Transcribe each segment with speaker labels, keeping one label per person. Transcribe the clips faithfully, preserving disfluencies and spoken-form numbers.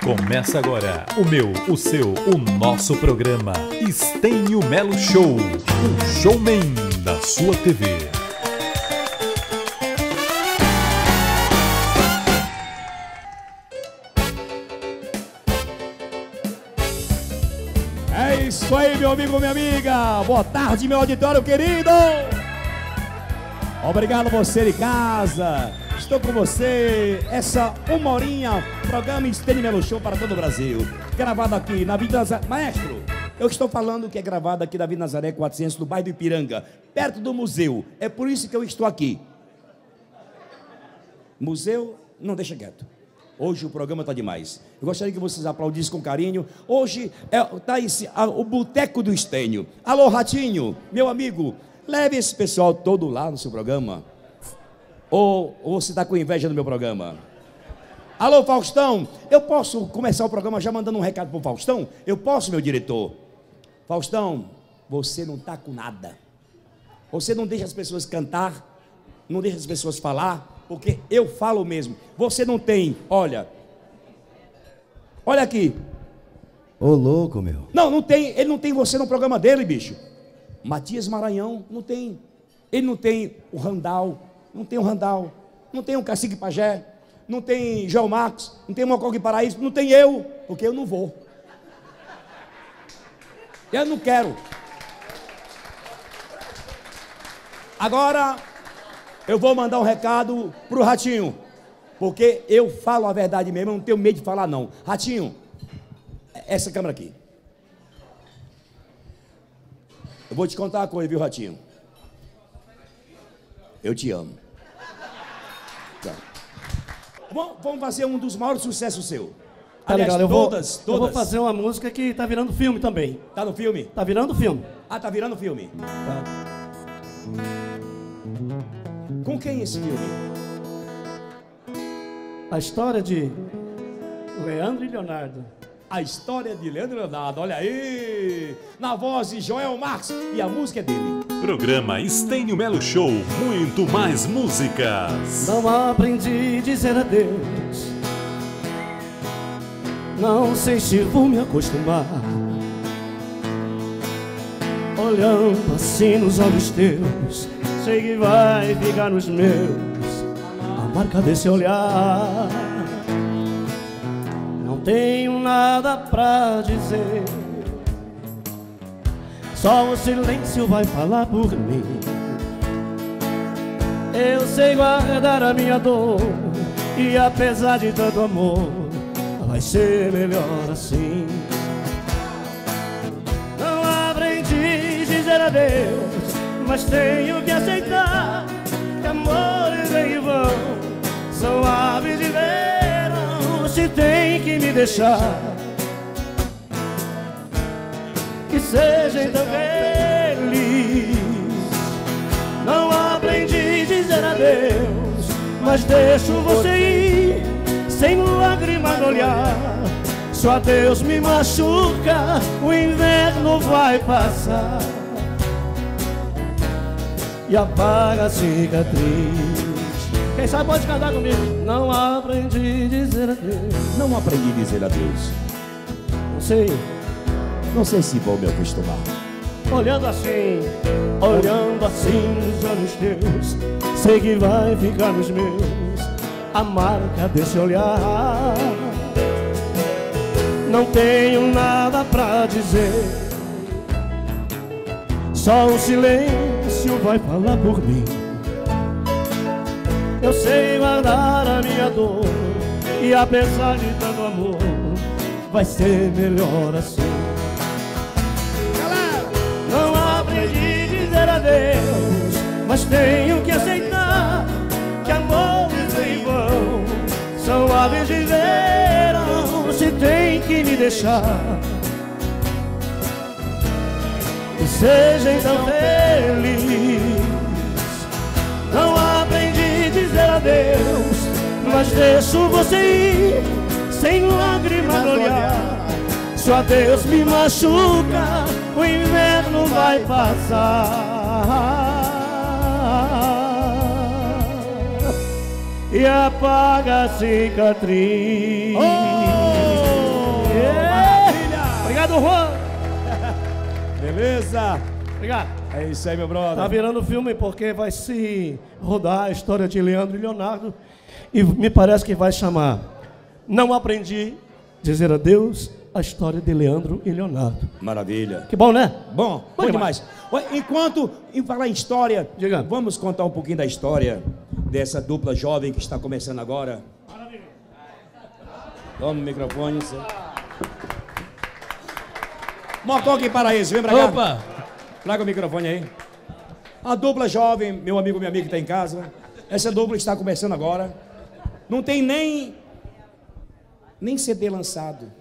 Speaker 1: Começa agora o meu, o seu, o nosso programa Estênio Melo Show, o showman da sua T V.
Speaker 2: É isso aí, meu amigo, minha amiga. Boa tarde, meu auditório querido. Obrigado a você de casa. Estou com você, essa uma horinha, programa Estênio Melo Show para todo o Brasil. Gravado aqui na Vila Nazaré. Maestro, eu estou falando que é gravado aqui na Vila Nazaré quatrocentos, no bairro do Ipiranga, perto do museu. É por isso que eu estou aqui. Museu, não, deixa quieto. Hoje o programa está demais. Eu gostaria que vocês aplaudissem com carinho. Hoje está é, o Boteco do Estênio. Alô, Ratinho, meu amigo, leve esse pessoal todo lá no seu programa. Ou, ou você está com inveja do meu programa? Alô, Faustão, eu posso começar o programa já mandando um recado para o Faustão? Eu posso, meu diretor? Faustão, você não está com nada. Você não deixa as pessoas cantar, não deixa as pessoas falar, porque eu falo mesmo. Você não tem, olha, olha aqui.
Speaker 3: Ô, louco, meu.
Speaker 2: Não, não tem, ele não tem você no programa dele, bicho. Matias Maranhão, não tem. Ele não tem o Randall, não tem o Randall, não tem o Cacique Pajé, não tem João Marcos, não tem o Mocoque Paraíso, não tem eu, porque eu não vou. Eu não quero. Agora, eu vou mandar um recado pro Ratinho, porque eu falo a verdade mesmo, eu não tenho medo de falar não. Ratinho, essa câmera aqui. Eu vou te contar uma coisa, viu, Ratinho? Eu te amo. Tá. Vamos fazer um dos maiores sucessos seu.
Speaker 4: Tá,
Speaker 2: Aliás,
Speaker 4: legal, eu
Speaker 2: todas,
Speaker 4: vou,
Speaker 2: todas.
Speaker 4: eu vou fazer uma música que tá virando filme também.
Speaker 2: Tá no filme?
Speaker 4: Tá virando filme.
Speaker 2: Ah, tá virando filme.
Speaker 4: Tá.
Speaker 2: Com quem esse filme?
Speaker 4: A história de Leandro e Leonardo.
Speaker 2: A história de Leandro e Leonardo, olha aí! Na voz de Joel Marcos, e a música é dele.
Speaker 1: Programa Estênio Melo Show, muito mais músicas.
Speaker 4: Não aprendi a dizer adeus, não sei se vou me acostumar. Olhando assim nos olhos teus, sei que vai ficar nos meus a marca desse olhar. Não tenho nada pra dizer, só o silêncio vai falar por mim. Eu sei guardar a minha dor, e apesar de tanto amor, vai ser melhor assim. Não aprendi a dizer adeus, mas tenho que aceitar que amores em vão são aves de verão. Se tem que me deixar, que seja então feliz. Não aprendi a dizer adeus, mas deixo você ir sem lágrima no olhar. Só Deus me machuca, o inverno vai passar e apaga a cicatriz. Quem sabe pode cantar comigo. Não aprendi a dizer adeus.
Speaker 2: Não aprendi a dizer adeus.
Speaker 4: Não sei,
Speaker 2: não sei se vou me acostumar.
Speaker 4: Olhando assim, olhando assim nos olhos teus, sei que vai ficar nos meus a marca desse olhar. Não tenho nada pra dizer, só o silêncio vai falar por mim. Eu sei guardar a minha dor, e apesar de tanto amor, vai ser melhor assim. Não aprendi a dizer adeus, mas tenho que aceitar que amores em vão são aves de verão. Se tem que me deixar, que seja então feliz. Não aprendi a dizer adeus, mas deixo você ir sem lágrima no olhar. Só Deus me machuca, o inverno vai passar e apaga a cicatriz.
Speaker 2: Oh!
Speaker 4: Dom Juan.
Speaker 2: Beleza?
Speaker 4: Obrigado.
Speaker 2: É isso aí, meu brother.
Speaker 4: Tá virando filme porque vai se rodar a história de Leandro e Leonardo. E me parece que vai chamar Não Aprendi a Dizer Adeus, a história de Leandro e Leonardo.
Speaker 2: Maravilha.
Speaker 4: Que bom, né?
Speaker 2: Bom, bom demais. Enquanto, em falar em história,
Speaker 4: Diga.
Speaker 2: Vamos contar um pouquinho da história dessa dupla jovem que está começando agora.
Speaker 4: Maravilha.
Speaker 2: Toma o microfone. Você. Mococa e Paraíso, vem pra cá.
Speaker 5: Opa!
Speaker 2: Traga o microfone aí. A dupla jovem, meu amigo, minha amiga que está em casa. Essa dupla está começando agora. Não tem nem... Nem C D lançado.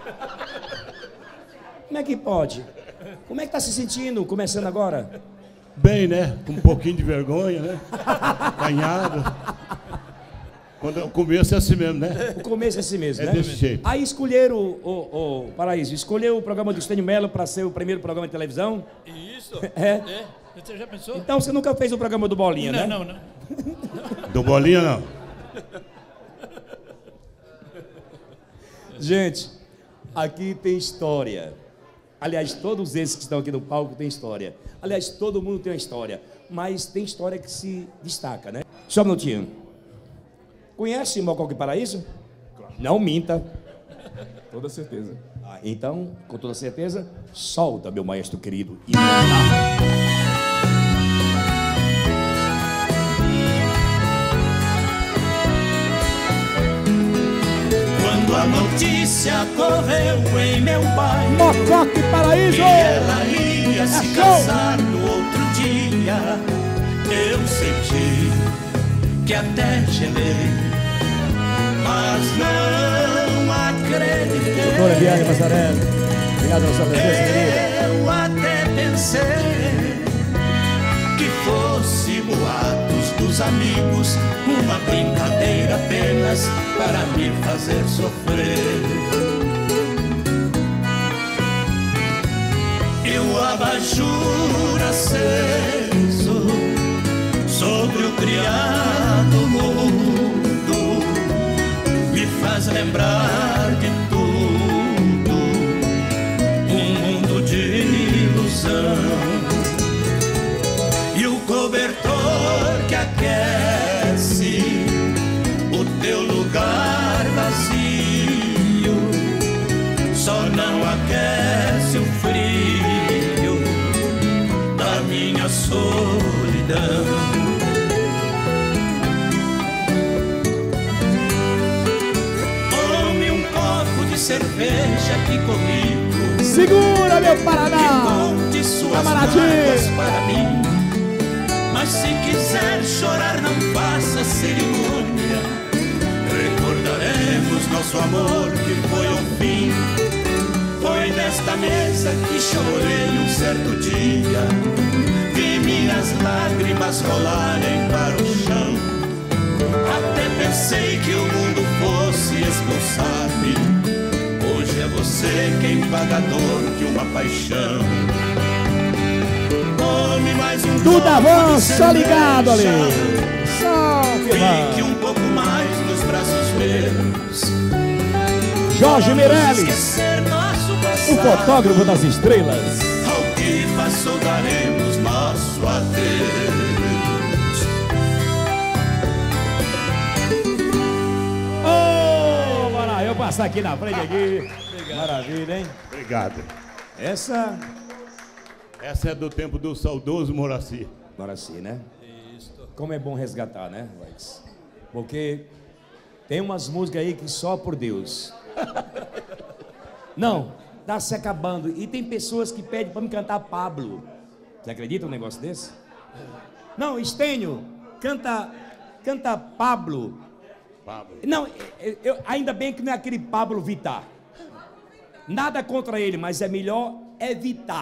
Speaker 2: Como é que pode? Como é que tá se sentindo começando agora?
Speaker 6: Bem, né? Com um pouquinho de vergonha, né? Ganhado. Quando o começo é assim mesmo, né?
Speaker 2: O começo é assim mesmo,
Speaker 6: É
Speaker 2: né?
Speaker 6: desse jeito.
Speaker 2: Aí escolheram o, o, o Paraíso, escolheu o programa do Estênio Melo para ser o primeiro programa de televisão.
Speaker 5: Isso?
Speaker 2: É.
Speaker 5: É. Você já pensou?
Speaker 2: Então você nunca fez o programa do Bolinha,
Speaker 5: não,
Speaker 2: né?
Speaker 5: não, não.
Speaker 6: Do Bolinha, não.
Speaker 2: Gente, aqui tem história. Aliás, todos esses que estão aqui no palco têm história. Aliás, todo mundo tem uma história. Mas tem história que se destaca, né? Só um minutinho. Conhece Mococa e Paraíso? Claro. Não minta.
Speaker 7: Toda certeza.
Speaker 2: Ah, então, com toda certeza, solta, meu maestro querido. E
Speaker 8: Quando a notícia correu em meu bairro,
Speaker 2: Mococa e Paraíso!
Speaker 8: que ela ia se casar no outro dia, eu senti que até gelei, mas não acreditei.
Speaker 2: Doutora Viane Passarelli, obrigado pela sua presença, querida.
Speaker 8: Eu até pensei que fosse boatos dos amigos, uma brincadeira apenas para me fazer sofrer. E o abajur aceso sobre o criado mundo me faz lembrar de tudo, um mundo de ilusão. E o cobertor que aquece o teu lugar vazio só não aquece o frio da minha solidão. Tome um copo de cerveja aqui comigo.
Speaker 2: Segura, meu Paraná!
Speaker 8: E conte suas mágoas para mim. Mas se quiser chorar, não faça cerimônia. Recordaremos nosso amor que foi ao fim. Foi nesta mesa que chorei um certo dia. Vi minhas lágrimas rolarem para o chão. Até pensei que o mundo fosse expulsar-me. Hoje é você quem paga a dor de uma paixão. Tome mais um
Speaker 2: Duda
Speaker 8: copo
Speaker 2: Van,
Speaker 8: de
Speaker 2: só ligado ali.
Speaker 8: cerveja.
Speaker 2: Só que
Speaker 8: Fique um pouco mais nos braços meus.
Speaker 2: Jorge Meirelles,
Speaker 8: Esquecer nosso
Speaker 2: o
Speaker 8: passado.
Speaker 2: fotógrafo das estrelas.
Speaker 8: Ao que passou daremos nosso adeus.
Speaker 2: Ô, bora eu passar aqui na frente aqui. Maravilha, hein?
Speaker 6: Obrigado.
Speaker 2: Essa...
Speaker 6: Essa é do tempo do saudoso Moraci.
Speaker 2: Moraci, né? Como é bom resgatar, né, Alex? Porque tem umas músicas aí que só por Deus. Não, tá se acabando. E tem pessoas que pedem pra me cantar Pablo. Você acredita um negócio desse? Não, Estênio, canta, canta Pablo.
Speaker 6: Pablo.
Speaker 2: Não, eu, eu- ainda bem que não é aquele Pablo Vittar. Nada contra ele, mas é melhor evitar.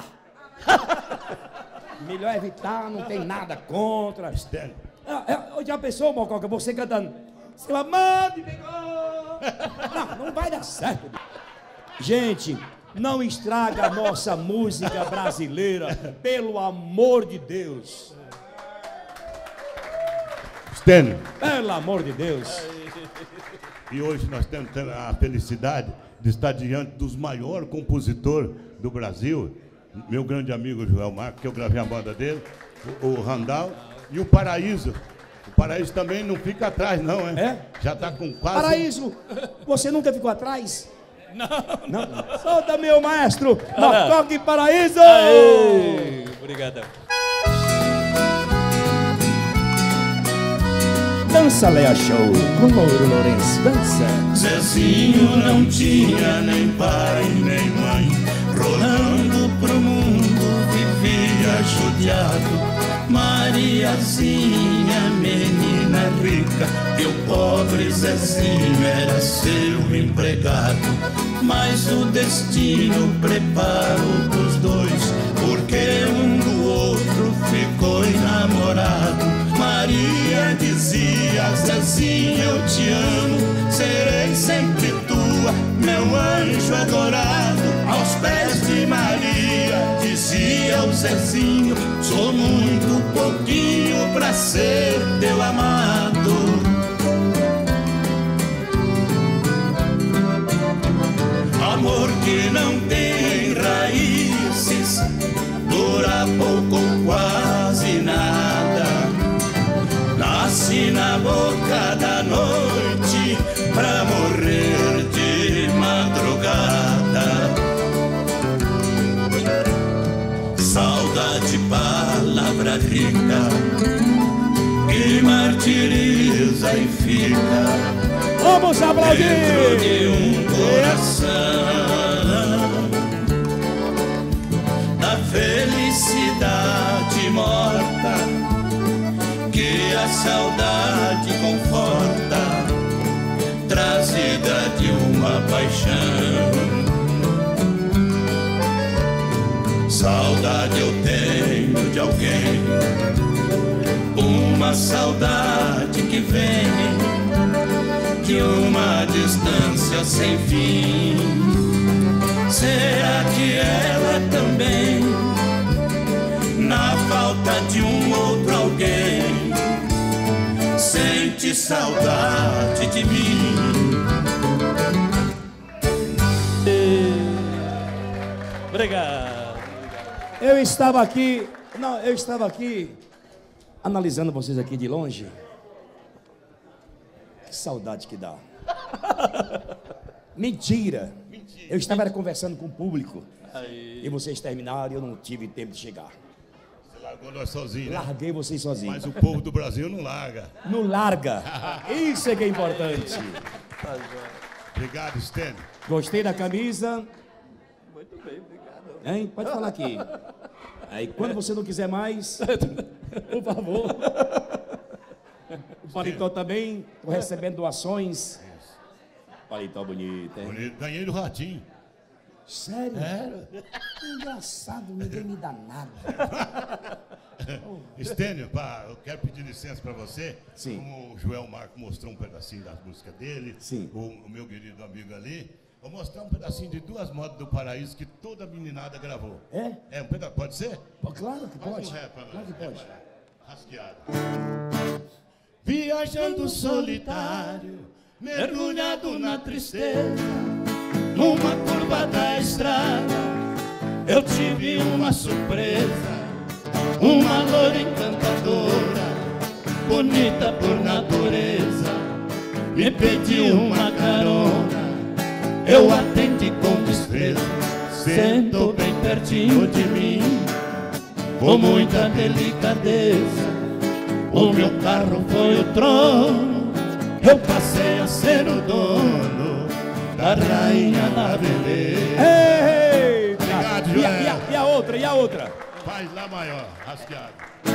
Speaker 2: Melhor evitar, não tem nada contra.
Speaker 6: Estênio.
Speaker 2: Ah, é, já pensou, Mococa, você cantando seu amor de vigor? Não, não vai dar certo. Gente, não estraga a nossa música brasileira, pelo amor de Deus.
Speaker 6: Estênio.
Speaker 2: Pelo amor de Deus.
Speaker 6: E hoje nós temos a felicidade de estar diante dos maiores compositores do Brasil, meu grande amigo Joel Marcos, que eu gravei a banda dele, o, o Randall, e o Paraíso. O Paraíso também não fica atrás, não, é?
Speaker 2: É?
Speaker 6: Já está com quase...
Speaker 2: Paraíso, você nunca ficou atrás? Não. Não. Solta, meu maestro, Mocoque Paraíso!
Speaker 5: Aê, obrigadão.
Speaker 2: Dança, Lea Show, com Mauro Lourenço, dança.
Speaker 8: Zezinho não tinha nem pai nem mãe, rolando pro mundo vivia judiado. Mariazinha, menina rica, e o pobre Zezinho era seu empregado. Mas o destino preparou pros dois, porque um do outro ficou enamorado. Maria dizia: Zezinho, eu te amo, serei sempre tua, meu anjo adorado. Aos pés de Maria dizia o Zezinho: sou muito pouquinho pra ser teu amado. Amor que não tem raízes, dura pouco ou quase nada. Nasce na boca da noite pra morrer de madrugada. Saudade, palavra rica, que martiriza e fica
Speaker 2: Vamos aplaudir!
Speaker 8: dentro de um coração. Da felicidade morta que a saudade conforta, trazida de uma paixão. Saudade eu tenho de alguém, uma saudade que vem de uma distância sem fim. Será que ela também, na falta de um outro alguém, sente saudade de mim?
Speaker 5: Obrigado.
Speaker 2: Eu estava aqui, não, eu estava aqui analisando vocês aqui de longe. Que saudade que dá. Mentira. Mentira. Eu estava era, conversando com o público. Aí. E vocês terminaram e eu não tive tempo de chegar.
Speaker 6: Você largou nós sozinhos, né?
Speaker 2: Larguei vocês sozinhos.
Speaker 6: Mas o povo do Brasil não larga.
Speaker 2: Não larga. Isso é que é importante.
Speaker 6: Obrigado, Stênio.
Speaker 2: Gostei da camisa.
Speaker 5: Muito bem, obrigado.
Speaker 2: Hein? Pode falar aqui. Aí quando você não quiser mais, por favor. O paletó também, estou recebendo doações. Paletó bonito, hein?
Speaker 6: Bonito. Ganhei do Ratinho.
Speaker 2: Sério?
Speaker 6: É.
Speaker 2: Engraçado, ninguém me dá nada.
Speaker 6: Estênio, pá, eu quero pedir licença para você.
Speaker 2: Sim.
Speaker 6: Como o Joel Marcos mostrou um pedacinho das músicas dele,
Speaker 2: sim.
Speaker 6: O, o meu querido amigo ali, vou mostrar um pedacinho de duas modas do Paraíso que toda meninada gravou.
Speaker 2: É?
Speaker 6: É, um pedaço, pode ser?
Speaker 2: Pô, claro que
Speaker 6: Faz
Speaker 2: pode.
Speaker 6: Um rap,
Speaker 2: claro que pode.
Speaker 6: É, rasqueado. Viajando solitário, mergulhado na tristeza, numa curva da estrada, eu tive uma surpresa. Uma loura encantadora, bonita por natureza, me pediu uma carona. Eu atendi com destreza, sentou bem pertinho de mim, com muita delicadeza. O meu carro foi o trono, eu passei a ser o dono da rainha da beleza.
Speaker 2: Ei,
Speaker 6: obrigado,
Speaker 2: e, a,
Speaker 6: Joel.
Speaker 2: e, a, e a outra, e a outra?
Speaker 6: Faz lá maior, rasqueado.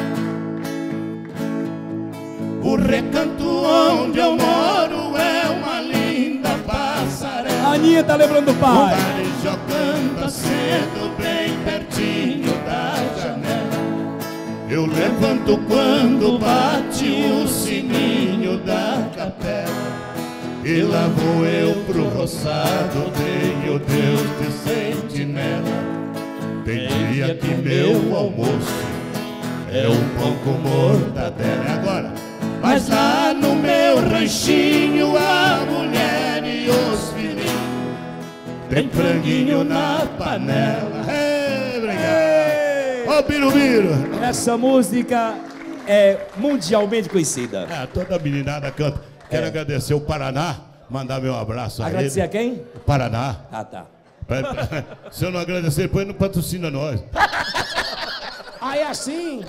Speaker 6: O recanto onde eu moro é uma linda passarela.
Speaker 2: A Aninha tá lembrando do pai.
Speaker 6: O Marijó canta cedo, bem pertinho da janela. Eu levanto quando bate o sininho da capela. E lá vou eu pro roçado, tenho Deus de sentinela. Tem dia que meu almoço é um pão com mortadela. E agora? Mas lá no meu ranchinho a mulher e os filhinhos tem franguinho na panela. Ei, obrigado. Ô, Birubiru.
Speaker 2: Essa música é mundialmente conhecida.
Speaker 6: É, toda a meninada canta. Quero
Speaker 2: É.
Speaker 6: agradecer o Paraná, mandar meu abraço a
Speaker 2: Agradecer
Speaker 6: ele.
Speaker 2: a quem?
Speaker 6: O Paraná.
Speaker 2: Ah, tá.
Speaker 6: Se eu não agradecer, depois não patrocina nós.
Speaker 2: Ah, é assim?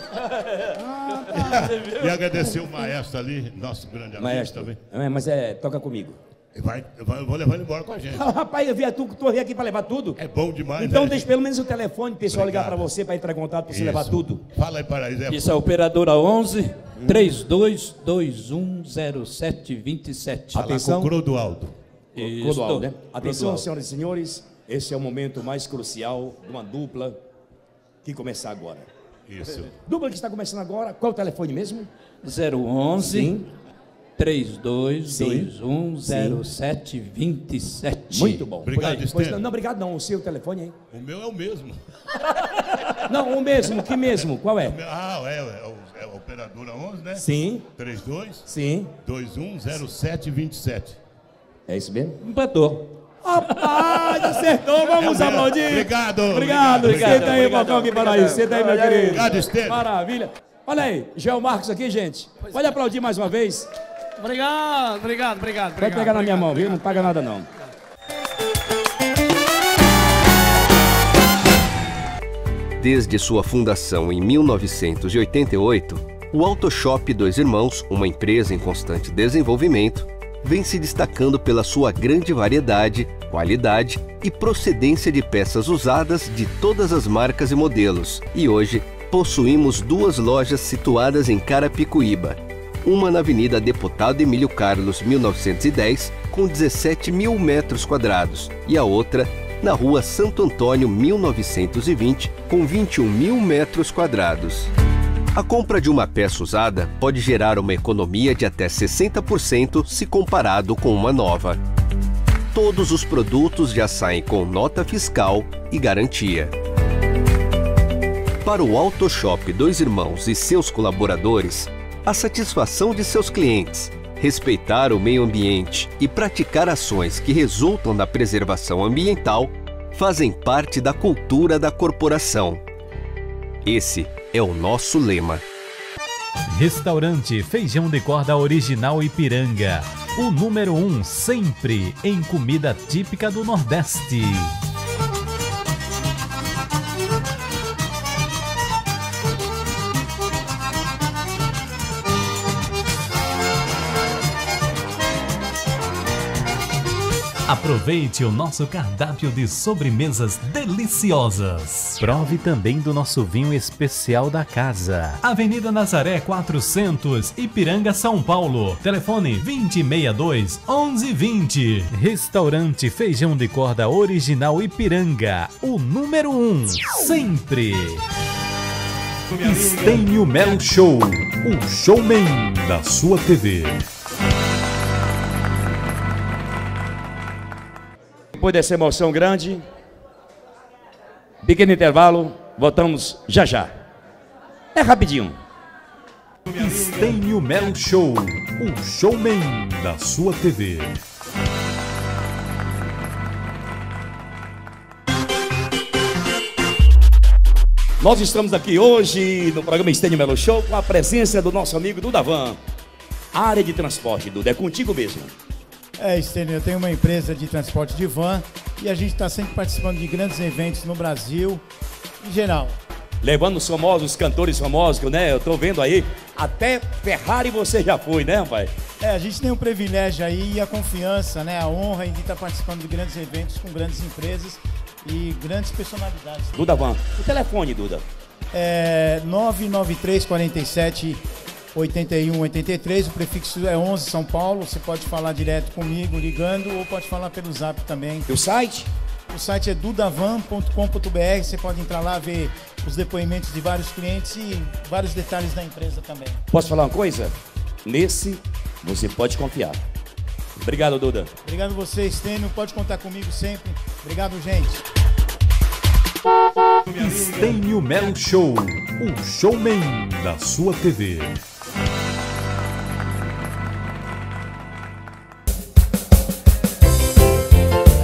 Speaker 6: E agradecer o maestro ali, nosso grande amigo
Speaker 2: Maestro,
Speaker 6: também.
Speaker 2: é, mas é, toca comigo.
Speaker 6: Vai, vai, eu vou levar ele embora com a gente.
Speaker 2: Rapaz, eu vi tu, tu veio aqui para levar tudo.
Speaker 6: É bom demais,
Speaker 2: Então
Speaker 6: né?
Speaker 2: deixa pelo menos o telefone, o pessoal ligar para
Speaker 6: Obrigado.
Speaker 2: você, para entrar em contato, para você
Speaker 6: Isso.
Speaker 2: levar tudo.
Speaker 6: Fala aí, Paraíso. É
Speaker 5: Isso é a operadora onze, três dois dois um zero sete dois sete.
Speaker 6: Fala
Speaker 2: Atenção.
Speaker 6: com o Clodoaldo.
Speaker 5: Isso.
Speaker 2: Clodoaldo, né? Atenção,
Speaker 5: Clodoaldo.
Speaker 2: senhoras e senhores, esse é o momento mais crucial de uma dupla que começar agora.
Speaker 6: Isso.
Speaker 2: Dupla que está começando agora, qual é o telefone mesmo?
Speaker 5: zero onze,
Speaker 2: Sim.
Speaker 5: três dois dois um
Speaker 2: Sim.
Speaker 5: zero sete dois sete.
Speaker 2: Muito bom.
Speaker 6: Obrigado,
Speaker 2: Por aí.
Speaker 6: Estênio.
Speaker 2: Pois não, não, obrigado não, o seu telefone aí.
Speaker 6: O meu é o mesmo.
Speaker 2: Não, o mesmo, que mesmo, qual é?
Speaker 6: Ah, é, é, o- é a operadora onze, né?
Speaker 2: Sim,
Speaker 6: três dois
Speaker 2: sim,
Speaker 6: dois um zero sete dois sete.
Speaker 2: é isso mesmo?
Speaker 5: Empatou.
Speaker 2: Rapaz, acertou, vamos
Speaker 6: É o meu.
Speaker 2: aplaudir.
Speaker 6: Obrigado,
Speaker 2: Obrigado,
Speaker 6: obrigado,
Speaker 2: senta aí,
Speaker 5: obrigado,
Speaker 2: balcão aqui para
Speaker 5: obrigado.
Speaker 2: isso, senta aí, meu querido.
Speaker 6: Obrigado, Estênio.
Speaker 2: Maravilha. Olha aí, Geo Marcos aqui, gente. Pode aplaudir mais uma vez.
Speaker 9: Obrigado, obrigado, obrigado.
Speaker 2: Pode
Speaker 9: obrigado,
Speaker 2: pegar na minha
Speaker 9: obrigado.
Speaker 2: mão, viu? Não paga nada não.
Speaker 10: Desde sua fundação em mil novecentos e oitenta e oito, o Auto Shop Dois Irmãos, uma empresa em constante desenvolvimento, vem se destacando pela sua grande variedade, qualidade e procedência de peças usadas de todas as marcas e modelos. E hoje, possuímos duas lojas situadas em Carapicuíba. Uma na Avenida Deputado Emílio Carlos, mil novecentos e dez, com dezessete mil metros quadrados, e a outra na Rua Santo Antônio, mil novecentos e vinte, com vinte e um mil metros quadrados. A compra de uma peça usada pode gerar uma economia de até sessenta por cento se comparado com uma nova. Todos os produtos já saem com nota fiscal e garantia. Para o Auto Shop Dois Irmãos e seus colaboradores, a satisfação de seus clientes, respeitar o meio ambiente e praticar ações que resultam da preservação ambiental fazem parte da cultura da corporação. Esse é o nosso lema.
Speaker 1: Restaurante Feijão de Corda Original Ipiranga. O número um sempre em comida típica do Nordeste. Aproveite o nosso cardápio de sobremesas deliciosas. Prove também do nosso vinho especial da casa. Avenida Nazaré quatrocentos, Ipiranga, São Paulo. Telefone vinte e sessenta e dois, onze vinte. Restaurante Feijão de Corda Original Ipiranga. O número um, sempre. Estênio Melo Show, o showman da sua T V.
Speaker 2: Depois dessa emoção grande, pequeno intervalo, voltamos já já. É rapidinho.
Speaker 1: Estênio Melo Show, o showman da sua T V.
Speaker 2: Nós estamos aqui hoje no programa Estênio Melo Show com a presença do nosso amigo Dudavan. Área de transporte, Duda, é contigo mesmo.
Speaker 11: É, Estênio, eu tenho uma empresa de transporte de van e a gente está sempre participando de grandes eventos no Brasil, em geral.
Speaker 2: Levando os famosos, cantores famosos, né? Eu tô vendo aí, até Ferrari você já foi, né, rapaz?
Speaker 11: É, a gente tem o privilégio aí e a confiança, né, a honra de estar participando de grandes eventos com grandes empresas e grandes personalidades.
Speaker 2: Dudavan, o telefone, Duda.
Speaker 11: É nove nove três, quatro sete, oito um oito três, o prefixo é onze São Paulo, você pode falar direto comigo, ligando, ou pode falar pelo zap também.
Speaker 2: E o site?
Speaker 11: O site é dudavan ponto com ponto br, você pode entrar lá, ver os depoimentos de vários clientes e vários detalhes da empresa também.
Speaker 2: Posso falar uma coisa? Nesse, você pode confiar. Obrigado, Duda.
Speaker 11: Obrigado a você, Estênio, pode contar comigo sempre. Obrigado, gente.
Speaker 1: Estênio Melo Show, o showman da sua T V.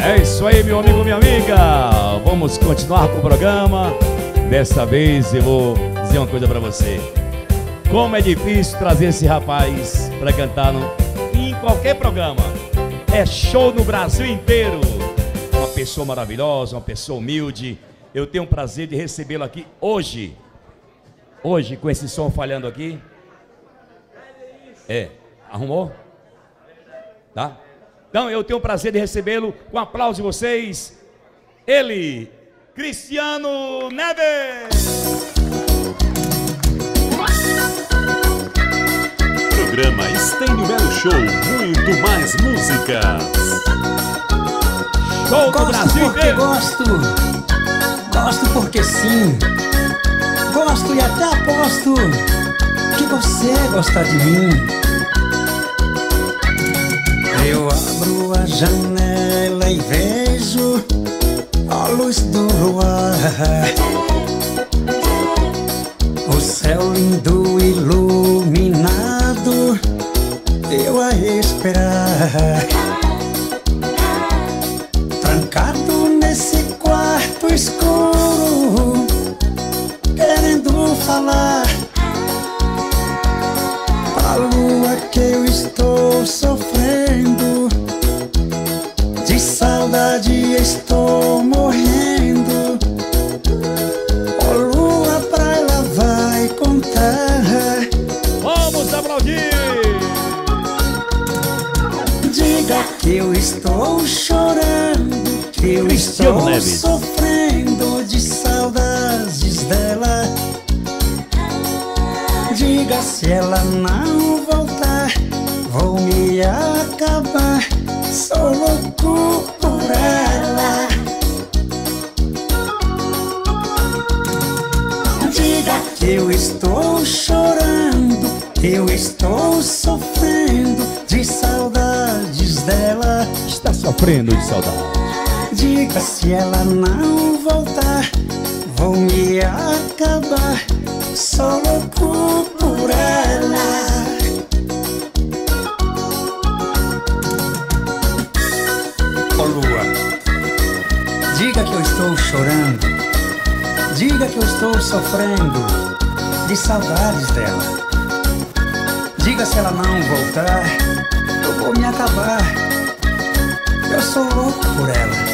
Speaker 2: É isso aí, meu amigo, minha amiga. Vamos continuar com o programa. Dessa vez eu vou dizer uma coisa pra você. Como é difícil trazer esse rapaz pra cantar no, em qualquer programa. É show no Brasil inteiro. Uma pessoa maravilhosa, uma pessoa humilde. Eu tenho o prazer de recebê-lo aqui hoje. Hoje, com esse som falhando aqui. É, arrumou? Tá? Então eu tenho o prazer de recebê-lo. Com um aplauso de vocês. Ele, Cristiano Neves.
Speaker 1: Programa Estênio Melo Show, muito mais músicas.
Speaker 2: Show do
Speaker 12: Gosto
Speaker 2: Brasil
Speaker 12: porque
Speaker 2: inteiro.
Speaker 12: gosto, gosto porque sim. Gosto e até aposto que você gosta de mim. Eu abro a janela e vejo a luz do luar, o céu lindo iluminado, eu a esperar. Trancado nesse quarto escuro, querendo falar pra lua que eu estou sofrendo, de saudade estou morrendo. Ó lua, pra ela vai contar.
Speaker 2: Vamos aplaudir.
Speaker 12: Diga que eu estou chorando, que eu
Speaker 2: Cristiano
Speaker 12: estou
Speaker 2: Neves.
Speaker 12: sofrendo de saudades dela. Diga se ela não voltar, vou me acabar, sou louco por ela. Diga que eu estou chorando, que eu estou sofrendo de saudades dela.
Speaker 2: Está sofrendo de saudade.
Speaker 12: Diga se ela não voltar, vou me acabar, sou louco por ela. Ó lua, diga que eu estou chorando, diga que eu estou sofrendo de saudades dela. Diga se ela não voltar, eu vou me acabar, eu sou louco por ela.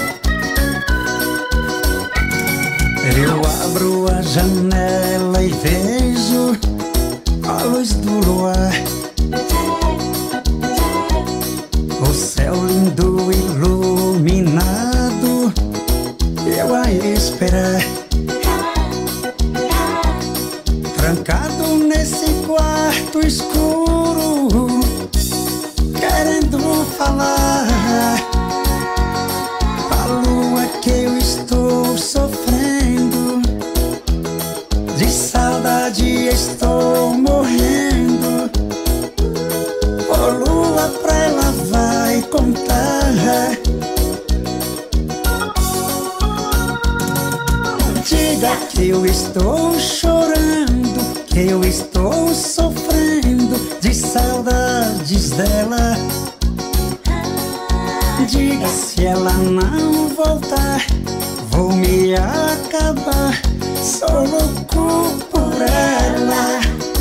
Speaker 12: Eu abro a janela e vejo a luz do luar, o céu lindo iluminado, eu a esperar. Trancado nesse quarto escuro, querendo falar a lua que eu estou sofrendo, de saudade estou morrendo. Ó lua, pra ela vai contar. Diga que eu estou chorando, que eu estou sofrendo de saudades dela. Diga se ela não voltar, vou me acabar, sou louco por ela.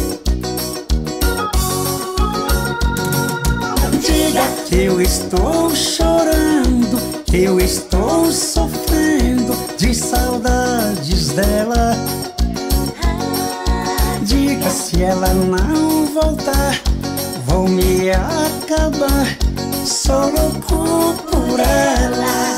Speaker 12: Diga que eu estou chorando, que eu estou sofrendo de saudades dela. Diga se ela não voltar, vou me acabar, sou louco por ela.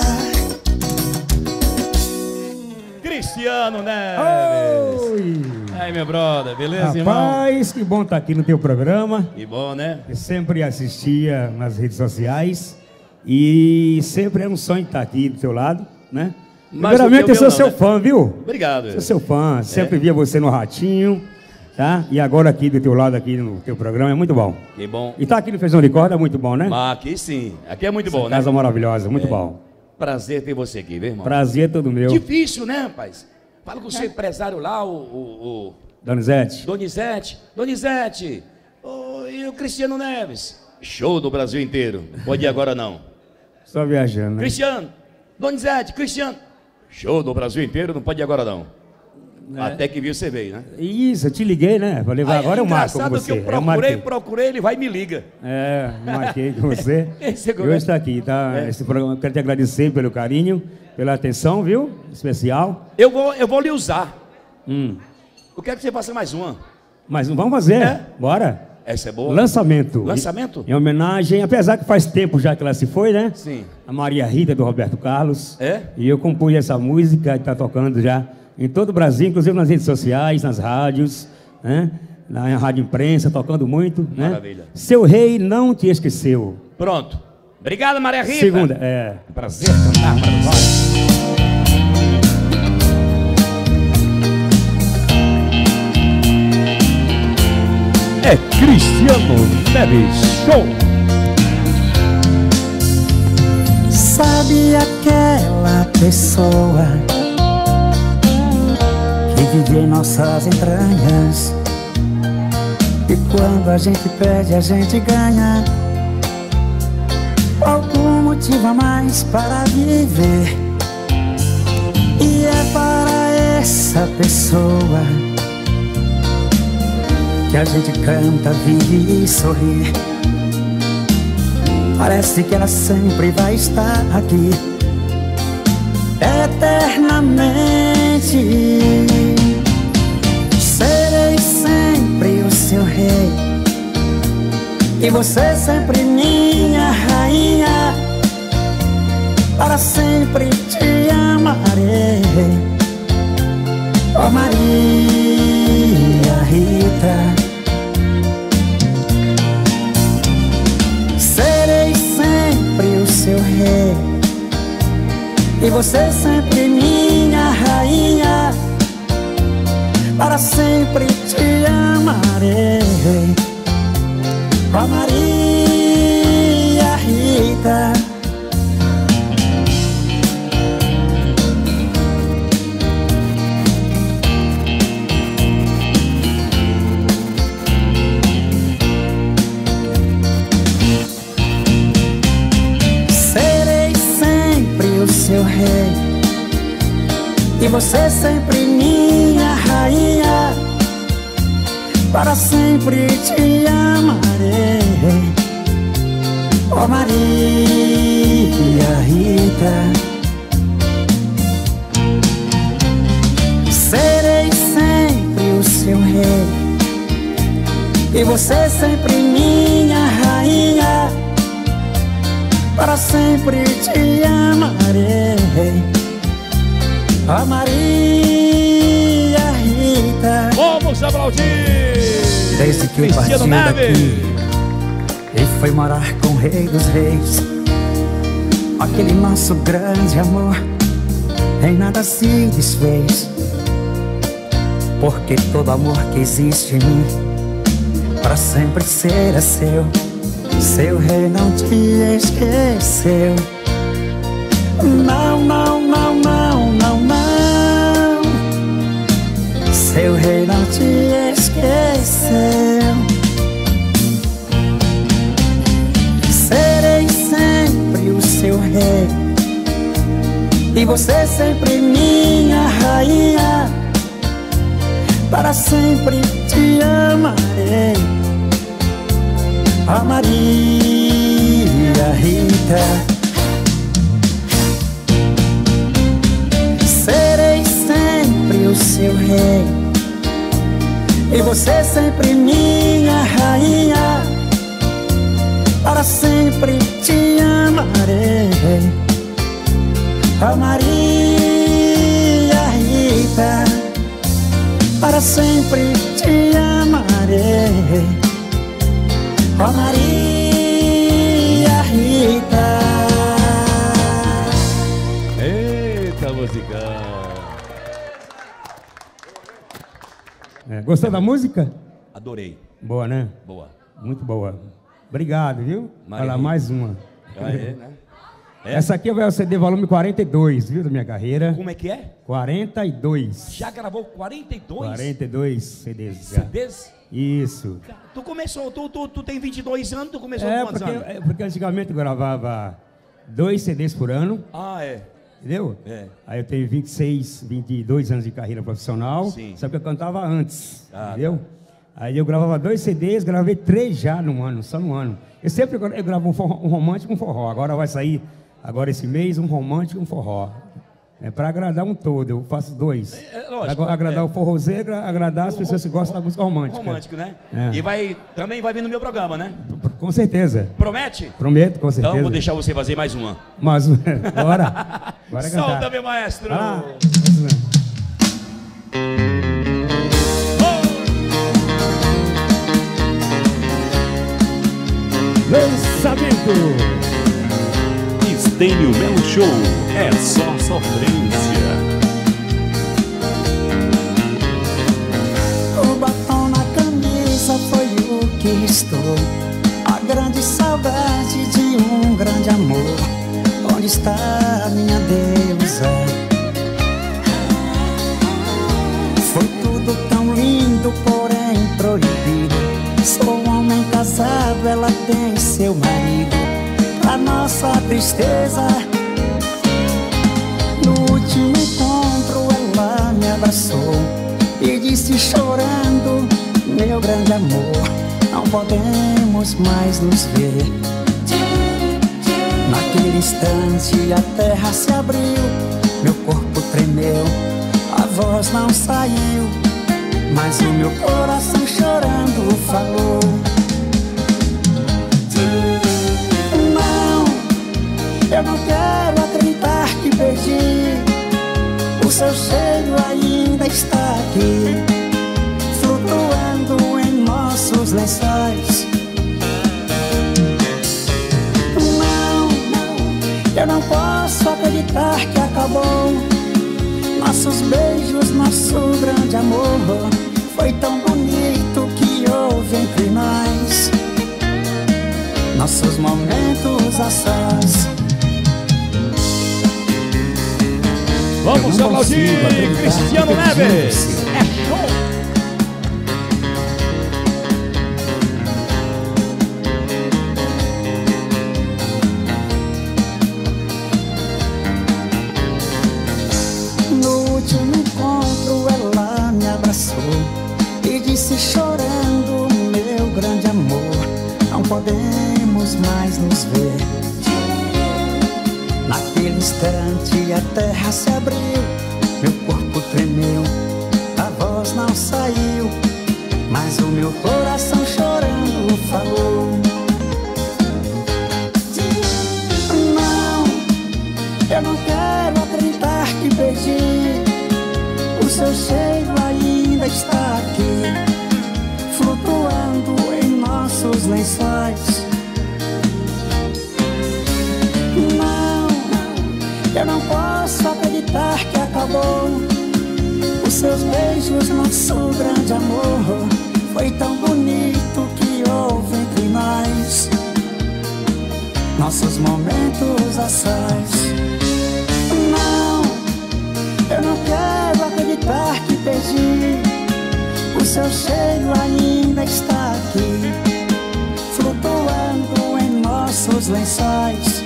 Speaker 2: Cristiano Neves.
Speaker 13: Oi.
Speaker 2: Aí, meu brother, beleza, irmão?
Speaker 13: Rapaz, que bom estar aqui no teu programa.
Speaker 2: Que bom, né?
Speaker 13: Eu sempre assistia nas redes sociais e sempre é um sonho estar aqui do teu lado, né?
Speaker 2: Mas
Speaker 13: Primeiramente,
Speaker 2: o
Speaker 13: eu sou
Speaker 2: violão,
Speaker 13: seu
Speaker 2: né?
Speaker 13: fã, viu?
Speaker 2: Obrigado.
Speaker 13: Sou seu fã, sempre
Speaker 2: É?
Speaker 13: via você no Ratinho, tá? E agora aqui do teu lado, aqui no teu programa, é muito bom.
Speaker 2: Que bom.
Speaker 13: E tá aqui no Feijão de Corda é muito bom, né?
Speaker 2: Mas aqui sim, aqui é muito
Speaker 13: Essa
Speaker 2: bom, né?
Speaker 13: casa maravilhosa, muito
Speaker 2: É.
Speaker 13: bom.
Speaker 2: Prazer ter você aqui, viu, irmão?
Speaker 13: Prazer todo meu.
Speaker 2: Difícil, né, rapaz? Fala com o seu empresário lá, o, o, o
Speaker 13: Donizete.
Speaker 2: Donizete. Donizete, oh, e o Cristiano Neves. Show do Brasil inteiro. Pode ir agora não.
Speaker 13: Só viajando, né?
Speaker 2: Cristiano, Donizete, Cristiano. Show do Brasil inteiro, não pode ir agora não.
Speaker 13: É.
Speaker 2: Até que viu você veio, né?
Speaker 13: Isso, eu te liguei, né? Falei, vai, agora
Speaker 2: é
Speaker 13: eu marco com
Speaker 2: engraçado
Speaker 13: você.
Speaker 2: que eu procurei, procurei, ele vai e me liga.
Speaker 13: É, marquei com você.
Speaker 2: Esse é
Speaker 13: e hoje está aqui, tá?
Speaker 2: É.
Speaker 13: Esse programa, eu quero te agradecer pelo carinho, pela atenção, viu? Especial.
Speaker 2: Eu vou, eu vou lhe usar.
Speaker 13: Hum.
Speaker 2: Eu quero que você faça mais uma.
Speaker 13: Mas vamos fazer,
Speaker 2: É?
Speaker 13: bora.
Speaker 2: Essa é boa.
Speaker 13: Lançamento.
Speaker 2: Lançamento?
Speaker 13: Em homenagem, apesar que faz tempo já que ela se foi, né?
Speaker 2: Sim.
Speaker 13: A Maria Rita, do Roberto Carlos.
Speaker 2: É?
Speaker 13: E eu compus essa música, está tocando já em todo o Brasil, inclusive nas redes sociais, nas rádios, né? Na rádio imprensa, tocando muito, né?
Speaker 2: Maravilha.
Speaker 13: Seu rei não te esqueceu.
Speaker 2: Pronto. Obrigado, Maria Rita.
Speaker 13: Segunda, é.
Speaker 2: Prazer cantar para nós.
Speaker 1: É Cristiano Neves Show.
Speaker 12: Sabe aquela pessoa que vive em nossas entranhas, e quando a gente perde a gente ganha? Algum motivo a mais para viver, e é para essa pessoa que a gente canta, vive e sorri. Parece que ela sempre vai estar aqui eternamente. Serei sempre o seu rei, e você sempre minha rainha. Para sempre te amarei, ó Maria Rita. Serei sempre o seu rei, e você sempre minha rainha. Para sempre te amarei, ó Maria Rita. Seu rei, e você sempre minha rainha. Para sempre te amarei, ó Maria Rita. Serei sempre o seu rei, e você sempre minha rainha. Para sempre te amarei, ó Maria Rita.
Speaker 2: Vamos aplaudir!
Speaker 12: Desde que eu parti daqui e fui morar com o rei dos reis, aquele nosso grande amor em nada se desfez. Porque todo amor que existe em mim para sempre será seu. Seu rei não te esqueceu. Não, não, não, não, não, não. Seu rei não te esqueceu. Serei sempre o seu rei, e você sempre minha rainha. Para sempre te amarei, ó Maria Rita. Serei sempre o seu rei, e você sempre minha rainha. Para sempre te amarei, ó Maria Rita. Para sempre te amarei, ó Maria Rita.
Speaker 2: Eita, musicão.
Speaker 13: É, gostou da música?
Speaker 2: Adorei.
Speaker 13: Boa, né?
Speaker 2: Boa.
Speaker 13: Muito boa. Obrigado, viu?
Speaker 2: Maria
Speaker 13: Olha lá, mais uma.
Speaker 2: Ah, é, né? É?
Speaker 13: Essa aqui vai o C D volume quarenta e dois, viu, da minha carreira.
Speaker 2: Como é que é?
Speaker 13: quarenta e dois.
Speaker 2: Já gravou quarenta e dois?
Speaker 13: quarenta e dois C Ds. já.
Speaker 2: C Ds?
Speaker 13: Isso.
Speaker 2: Tu começou, tu, tu, tu tem vinte e dois anos, tu começou
Speaker 13: É
Speaker 2: com quantos
Speaker 13: porque,
Speaker 2: anos?
Speaker 13: é porque antigamente eu gravava dois C Ds por ano.
Speaker 2: Ah, é.
Speaker 13: entendeu?
Speaker 2: É.
Speaker 13: Aí eu tenho vinte e seis, vinte e dois anos de carreira profissional,
Speaker 2: Sim.
Speaker 13: só que eu cantava antes,
Speaker 2: Ah,
Speaker 13: entendeu? Aí eu gravava dois C Ds, gravei três já no ano, só no ano. Eu sempre eu gravo um, forró, um romântico e um forró. Agora vai sair, agora esse mês, um romântico e um forró. É para agradar um todo, eu faço dois.
Speaker 2: É, lógico,
Speaker 13: Agora, agradar
Speaker 2: é.
Speaker 13: o forrozeiro, agradar as
Speaker 2: O
Speaker 13: pessoas que gostam da música romântica.
Speaker 2: Romântico, né?
Speaker 13: É.
Speaker 2: E vai, também vai vir no meu programa, né?
Speaker 13: Com certeza.
Speaker 2: Promete?
Speaker 13: Prometo, com certeza.
Speaker 2: Então vou deixar você fazer mais uma.
Speaker 13: Mas, bora. Bora cantar.
Speaker 2: Solta, meu maestro.
Speaker 13: Ah.
Speaker 1: Lançamento. Estênio Melo Show, é só sofrência.
Speaker 12: O batom na camisa foi o que restou, a grande saudade de um grande amor. Onde está minha deusa? Foi tudo tão lindo, porém proibido. Sou um homem casado, ela tem seu marido. A nossa tristeza, no último encontro ela me abraçou e disse chorando: meu grande amor, não podemos mais nos ver. Naquele instante a terra se abriu, meu corpo tremeu, a voz não saiu, mas o meu coração chorando falou: eu não quero acreditar que perdi, o seu cheiro ainda está aqui, flutuando em nossos lençóis. Não, não, eu não posso acreditar que acabou. Nossos beijos, nosso grande amor, foi tão bonito que houve entre nós. Nossos momentos a sós.
Speaker 2: Vamos aplaudir Cristiano Neves. É show.
Speaker 12: No último encontro ela me abraçou e disse chorando: meu grande amor, não podemos mais nos ver. Naquele instante a terra se abriu, meu corpo tremeu, a voz não saiu, mas o meu coração chorando falou: não, eu não quero acreditar que perdi, o seu cheiro ainda está aqui, flutuando em nossos lençóis. Eu não posso acreditar que acabou. Os seus beijos, nosso grande amor, foi tão bonito que houve entre nós. Nossos momentos a sós. Não, eu não quero acreditar que perdi, o seu cheiro ainda está aqui, flutuando em nossos lençóis.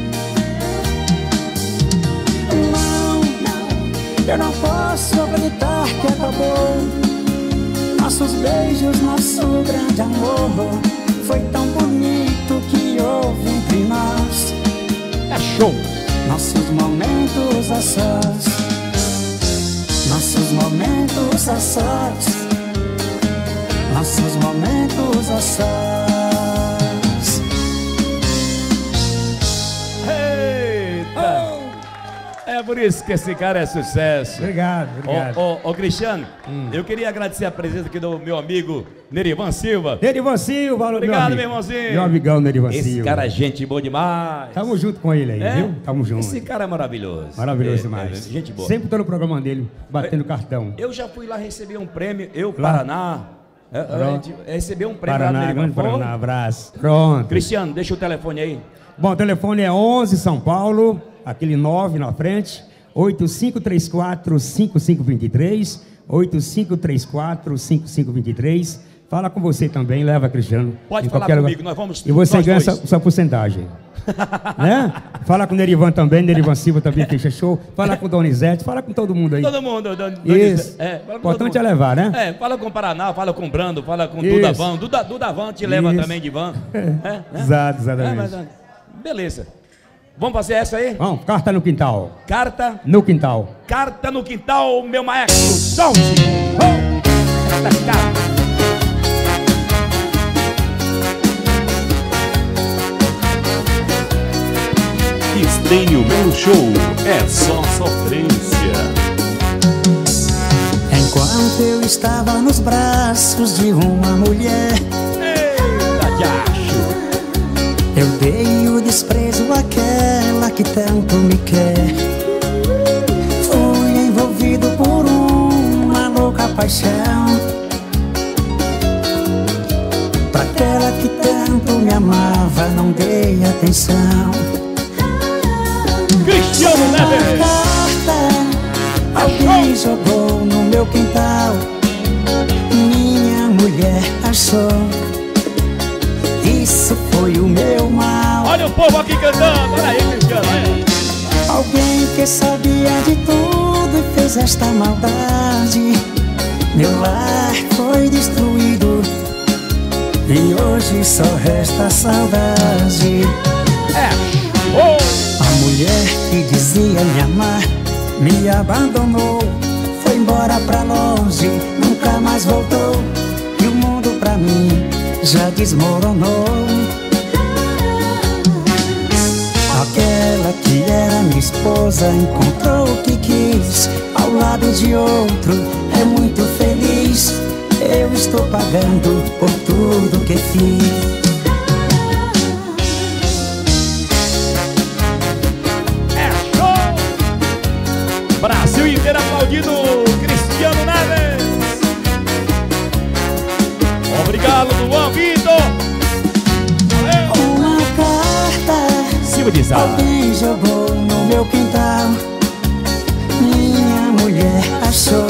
Speaker 12: Eu não posso acreditar que acabou. Nossos beijos, nosso grande amor, foi tão bonito que houve entre nós.
Speaker 2: É show.
Speaker 12: Nossos momentos a sós. Nossos momentos a sós. Nossos momentos a sós.
Speaker 2: É por isso que esse cara é sucesso.
Speaker 13: Obrigado, obrigado.
Speaker 2: Ô, ô, ô Cristiano, hum. eu queria agradecer a presença aqui do meu amigo Nerivan Silva.
Speaker 13: Nerivan Silva,
Speaker 2: obrigado,
Speaker 13: meu,
Speaker 2: meu irmãozinho.
Speaker 13: Meu amigão Nerivan Silva.
Speaker 2: Esse cara é gente boa demais.
Speaker 13: Tamo junto com ele aí, é? viu? Tamo junto.
Speaker 2: Esse cara é maravilhoso.
Speaker 13: Maravilhoso
Speaker 2: é,
Speaker 13: demais.
Speaker 2: É, gente boa.
Speaker 13: Sempre tô no programa dele, batendo
Speaker 2: eu,
Speaker 13: cartão.
Speaker 2: Eu já fui lá receber um prêmio, eu,
Speaker 13: lá.
Speaker 2: Paraná. É, receber um prêmio
Speaker 13: Paraná,
Speaker 2: lá
Speaker 13: grande Paraná, abraço. Pronto.
Speaker 2: Cristiano, deixa o telefone aí.
Speaker 13: Bom, o telefone é onze São Paulo, aquele nove na frente. oito cinco três quatro, cinco cinco dois três, oito cinco três quatro, cinco cinco dois três. Fala com você também, leva, Cristiano.
Speaker 2: Pode falar comigo, lugar. Nós vamos...
Speaker 13: E você ganha essa,
Speaker 2: dois.
Speaker 13: essa porcentagem. Né? Fala com o Nerivan também, Nerivan Silva também fecha show. Fala com o Donizete, fala com todo mundo aí.
Speaker 2: Todo mundo. Don,
Speaker 13: Isso.
Speaker 2: É,
Speaker 13: o importante é levar, né?
Speaker 2: É, fala com o Paraná, fala com o Brando, fala com o
Speaker 13: Isso.
Speaker 2: Duda Van. Duda, Duda Van te leva
Speaker 13: Isso.
Speaker 2: também de van.
Speaker 13: É.
Speaker 2: É, né?
Speaker 13: Exato, exatamente.
Speaker 2: É, mas, beleza. Vamos fazer essa aí?
Speaker 13: Vamos, carta no quintal.
Speaker 2: Carta
Speaker 13: no quintal.
Speaker 2: Carta no quintal, meu maestro. Solte. Oh. Esta carta.
Speaker 1: Estênio Melo Show, é só sofrência.
Speaker 12: Enquanto eu estava nos braços de uma mulher,
Speaker 2: eita, diacho,
Speaker 12: eu dei o desprezo àquela que tanto me quer. Fui envolvido por uma louca paixão, pra aquela que tanto me amava não dei atenção.
Speaker 2: Cristiano Neves.
Speaker 12: Alguém jogou no meu quintal, minha mulher achou. Isso foi o meu mal.
Speaker 2: Olha o povo aqui cantando, olha aí, Cristiano, olha.
Speaker 12: Alguém que sabia de tudo e fez esta maldade. Meu lar foi destruído e hoje só resta saudade.
Speaker 2: É. Oh.
Speaker 12: A mulher que dizia me amar me abandonou, foi embora pra longe, nunca mais voltou. E o mundo pra mim já desmoronou. Aquela que era minha esposa encontrou o que quis, ao lado de outro é muito feliz. Eu estou pagando por tudo que fiz.
Speaker 2: Brasil inteiro aplaudindo Cristiano Neves. Obrigado, Luan Vitor.
Speaker 12: Uma carta
Speaker 2: Silva de Sá.
Speaker 12: Alguém jogou no meu quintal, minha mulher achou.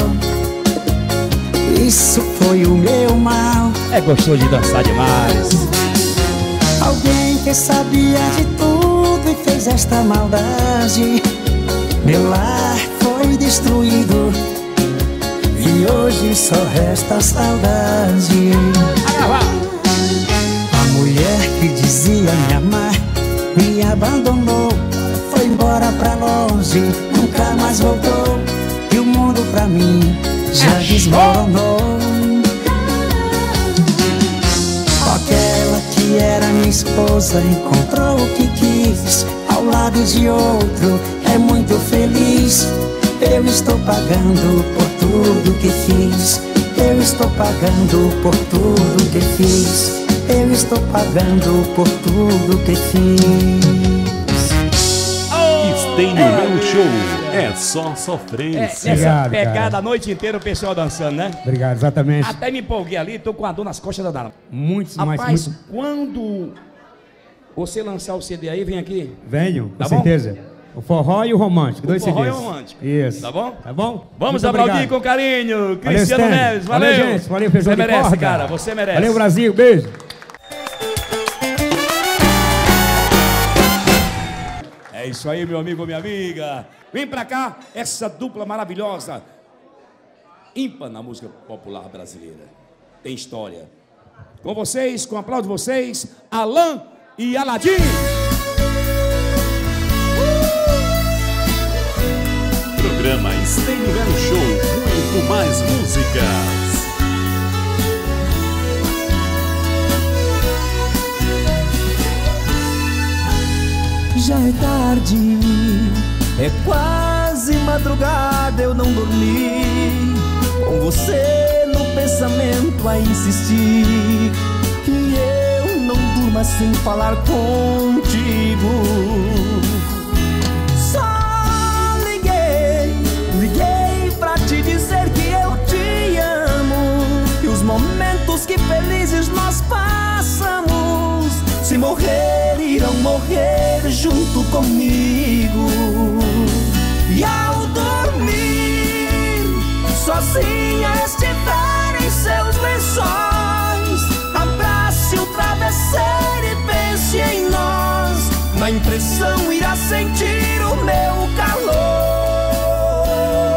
Speaker 12: Isso foi o meu mal.
Speaker 2: É gostoso de dançar demais.
Speaker 12: Alguém que sabia de tudo e fez esta maldade. Meu lar foi destruído e hoje só resta saudade. A mulher que dizia me amar me abandonou, foi embora pra longe, nunca mais voltou. E o mundo pra mim já desmoronou. Aquela que era minha esposa encontrou o que quis, ao lado de outro é muito feliz. Eu estou pagando por tudo que fiz. Eu estou pagando por tudo que fiz. Eu estou pagando por tudo que fiz.
Speaker 1: Estênio Melo Show, é só sofrência.
Speaker 2: É, essa
Speaker 13: Obrigado,
Speaker 2: pegada
Speaker 13: cara.
Speaker 2: a noite inteira o pessoal dançando, né?
Speaker 13: Obrigado, exatamente.
Speaker 2: Até me empolguei ali, tô com a dor nas costas da dana.
Speaker 13: Muitos, mais
Speaker 2: Rapaz,
Speaker 13: muito...
Speaker 2: quando você lançar o C D aí, vem aqui.
Speaker 13: Venho, com
Speaker 2: Tá bom?
Speaker 13: certeza. O forró e o romântico,
Speaker 2: O
Speaker 13: dois
Speaker 2: forró
Speaker 13: C Ds.
Speaker 2: e o romântico.
Speaker 13: Isso.
Speaker 2: Tá bom?
Speaker 13: Tá bom?
Speaker 2: Vamos
Speaker 13: Muito
Speaker 2: aplaudir
Speaker 13: obrigado.
Speaker 2: com carinho.
Speaker 13: Valeu,
Speaker 2: Cristiano
Speaker 13: Stan.
Speaker 2: Neves, valeu.
Speaker 13: Valeu, gente. Valeu, feijão
Speaker 2: Você
Speaker 13: de
Speaker 2: merece,
Speaker 13: corda.
Speaker 2: cara. Você merece.
Speaker 13: Valeu, Brasil. Beijo.
Speaker 2: É isso aí, meu amigo, minha amiga. Vem pra cá, essa dupla maravilhosa. Ímpar na música popular brasileira. Tem história. Com vocês, com o aplauso de vocês, Alan e Aladim.
Speaker 1: Programa Estênio Melo Show, muito mais músicas.
Speaker 14: Já é tarde, é quase madrugada, eu não dormi, com você no pensamento a insistir, que eu não durma sem falar contigo. Só liguei, liguei pra te dizer que eu te amo, e os momentos que felizes nós passamos, se morrer, irão morrer junto comigo. E ao dormir, sozinha estiver em seus lençóis, abrace o travesseiro e pense em nós, na pressão irá sentir o meu calor.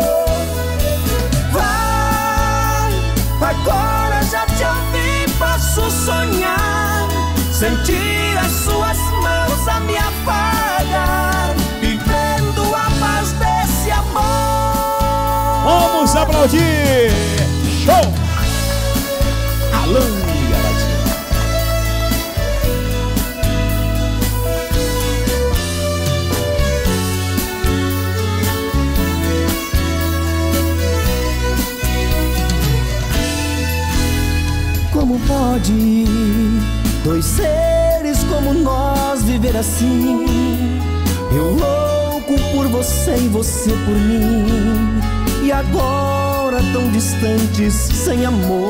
Speaker 14: Vai, agora já te ouvi, posso sonhar, sentir as suas mãos a me afagar, vivendo a paz desse amor.
Speaker 2: Vamos aplaudir! Show! Alô!
Speaker 14: Como pode dois seres como nós viver assim? Eu louco por você e você por mim, e agora tão distantes, sem amor.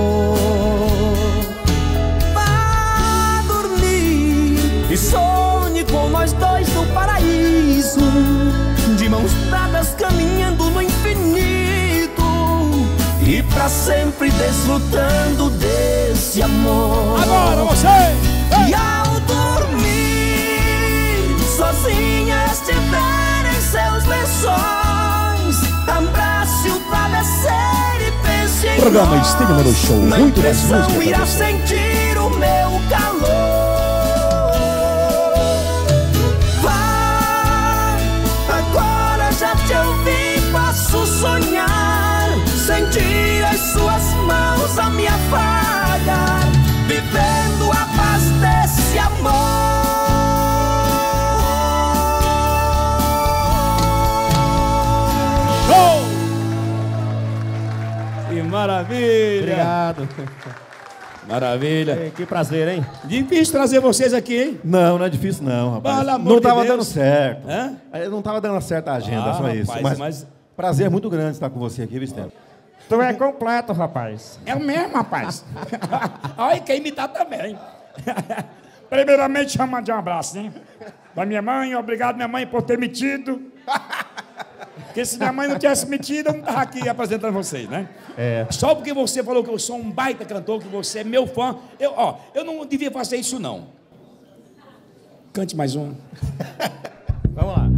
Speaker 14: Vá dormir e sonhe com nós dois no paraíso, de mãos dadas caminhando no infinito, e pra sempre desfrutando desse amor.
Speaker 2: Agora você!
Speaker 14: Ei! E ao dormir, sozinha estiver em seus lençóis, abrace o travesseiro e pense em
Speaker 2: Programa
Speaker 14: nós.
Speaker 2: Estigma no Show.
Speaker 14: Na
Speaker 2: Muito mais
Speaker 14: impressão
Speaker 2: música
Speaker 14: irá
Speaker 2: pra você.
Speaker 14: sentir o meu calor. Vai, agora já te ouvi, posso sonhar, sentir as suas mãos a me afagar, vivendo a paz desse amor.
Speaker 2: Show! Que maravilha!
Speaker 15: Obrigado.
Speaker 2: Maravilha.
Speaker 15: Ei, que prazer, hein?
Speaker 2: Difícil trazer vocês aqui, hein?
Speaker 15: Não, não é difícil não, rapaz.
Speaker 2: Pelo amor
Speaker 15: Não
Speaker 2: de
Speaker 15: tava
Speaker 2: Deus.
Speaker 15: dando certo.
Speaker 2: Hã?
Speaker 15: Aí não tava dando certo a agenda,
Speaker 2: Ah,
Speaker 15: só isso.
Speaker 2: rapaz,
Speaker 15: mas,
Speaker 2: mas-
Speaker 15: prazer muito grande estar com você aqui, Vicente.
Speaker 16: Tu é completo, rapaz.
Speaker 9: É o mesmo, rapaz.
Speaker 2: Olha, quer imitar também.
Speaker 9: Primeiramente, chamando de um abraço, né? Da minha mãe, obrigado, minha mãe, por ter metido. Porque se minha mãe não tivesse metido, eu não estava aqui apresentando vocês, né?
Speaker 15: É.
Speaker 2: Só porque você falou que eu sou um baita cantor, que você é meu fã, eu, ó, eu não devia fazer isso, não. Cante mais um.
Speaker 15: Vamos lá.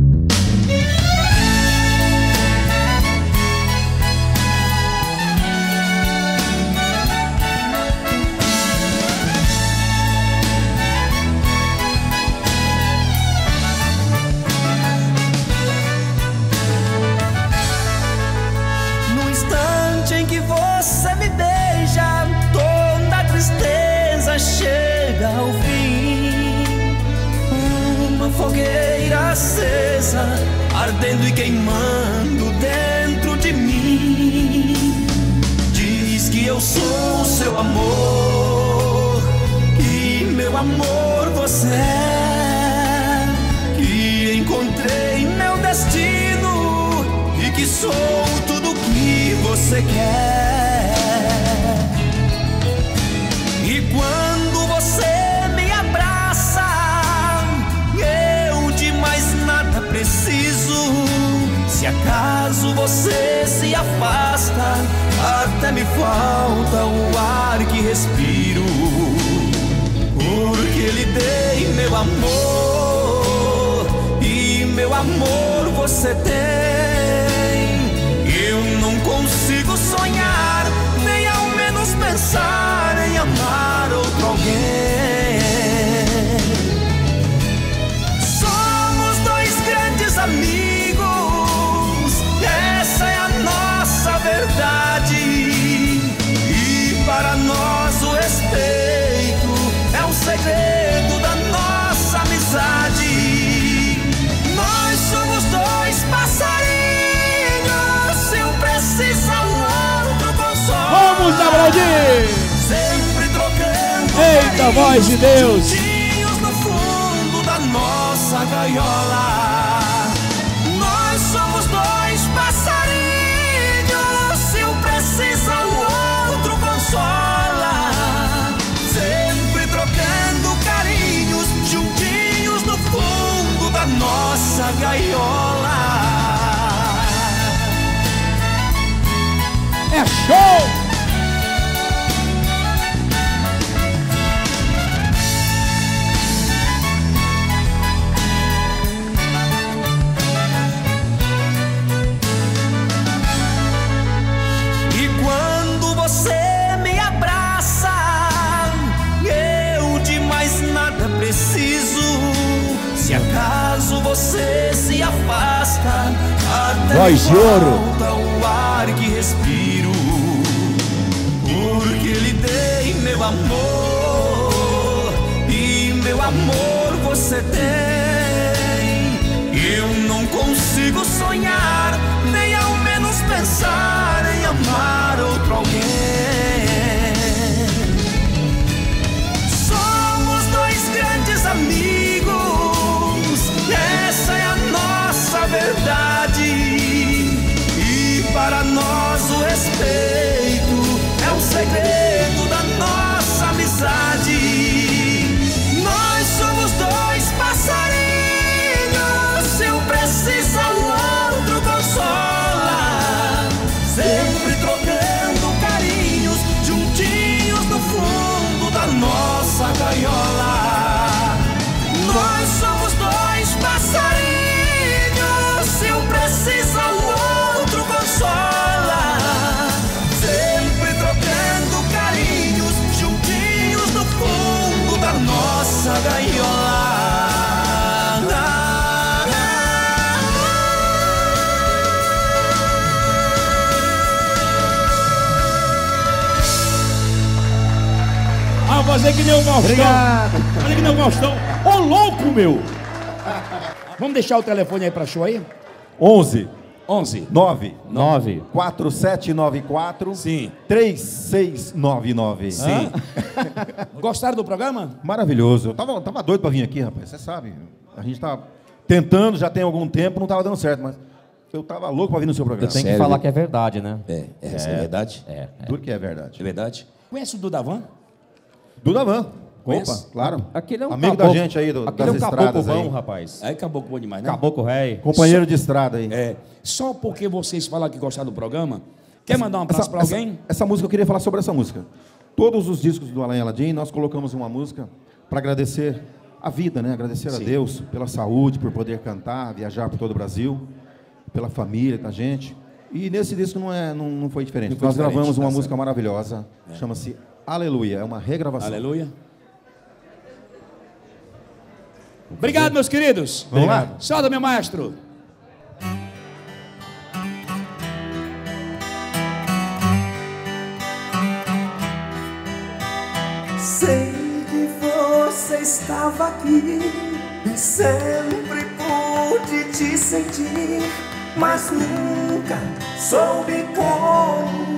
Speaker 14: No instante em que você me beija, toda a tristeza chega ao fim. Uma fogueira acesa, ardendo e queimando dentro de mim. Diz que eu sou o seu amor, e meu amor você é. Que encontrei meu destino, e que sou tudo que você quer. E quando você me abraça, eu de mais nada preciso. Se acaso você se afasta, até me falta o ar que respiro. Porque lhe dei meu amor, e meu amor você tem. Eu não consigo sonhar, nem ao menos pensar em amar outro alguém. Somos dois grandes amigos, essa é a nossa verdade. E para nós o respeito é o segredo da nossa amizade. Nós somos dois passarinhos, se um precisa o outro console.
Speaker 2: Vamos aplaudir!
Speaker 14: Sempre trocando.
Speaker 2: Eita, voz de Deus!
Speaker 14: Juntinhos no fundo da nossa gaiola. Nós somos dois passarinhos, se um precisa o outro consola. Sempre trocando carinhos, juntinhos no fundo da nossa gaiola.
Speaker 2: É show!
Speaker 14: afasta, até
Speaker 2: Voz de ouro.
Speaker 14: falta o ar que respiro, porque lhe dei meu amor, e meu amor você tem. Eu não consigo sonhar, nem ao menos pensar em amar outro alguém. Somos dois grandes amigos, essa é a nossa verdade, e para nós o respeito é o segredo da nossa amizade. Nós somos dois passarinhos, se um precisa o outro consola, sempre trocando carinhos, juntinhos no fundo da nossa gaiola. Nós somos dois passarinhos, se um precisa o outro consola, sempre trocando carinhos, juntinhos no fundo da nossa gaiola.
Speaker 2: Ah, fazer que nem o Faustão.
Speaker 9: Obrigado.
Speaker 2: Fazer que nem o Faustão. Ô, louco, meu. Vamos deixar o telefone aí pra show aí?
Speaker 15: onze.
Speaker 2: onze.
Speaker 15: nove.
Speaker 2: nove.
Speaker 15: quatro sete nove quatro.
Speaker 2: Sim.
Speaker 15: três seis nove nove.
Speaker 2: Sim. Gostaram do programa?
Speaker 15: Maravilhoso. Eu tava, tava doido pra vir aqui, rapaz. Você sabe. A gente tá tentando já tem algum tempo, não tava dando certo, mas eu tava louco pra vir no seu programa.
Speaker 17: Você tem que falar que é verdade, né?
Speaker 2: É, é, é, é verdade?
Speaker 17: É, é.
Speaker 15: Tudo que é verdade.
Speaker 2: É verdade. Conhece o Dudavan?
Speaker 15: Dudavan.
Speaker 2: Conhece?
Speaker 15: Opa, claro.
Speaker 17: Aquele é um
Speaker 15: amigo
Speaker 17: caboclo,
Speaker 15: da gente aí, do,
Speaker 17: aquele
Speaker 15: das
Speaker 17: é um caboclo
Speaker 15: estradas
Speaker 17: bom,
Speaker 15: aí.
Speaker 17: rapaz.
Speaker 2: Aí caboclo bom demais, né?
Speaker 17: Caboclo rei.
Speaker 15: Companheiro
Speaker 2: Só-
Speaker 15: de estrada aí.
Speaker 2: É. Só porque vocês falaram que gostaram do programa, quer mandar um abraço pra
Speaker 15: essa,
Speaker 2: alguém?
Speaker 15: Essa música, eu queria falar sobre essa música. Todos os discos do Alain Aladim, nós colocamos uma música para agradecer a vida, né? Agradecer
Speaker 2: Sim.
Speaker 15: a Deus pela saúde, por poder cantar, viajar por todo o Brasil, pela família da gente. E nesse disco não, é, não, não foi diferente.
Speaker 2: Não foi
Speaker 15: nós
Speaker 2: diferente,
Speaker 15: gravamos
Speaker 2: tá
Speaker 15: uma
Speaker 2: certo.
Speaker 15: música maravilhosa, chama-se Aleluia, é uma regravação.
Speaker 2: Aleluia. Obrigado, meus queridos.
Speaker 15: Vamos lá?
Speaker 2: Solta, meu maestro.
Speaker 14: Sei que você estava aqui e sempre pude te sentir, mas nunca soube como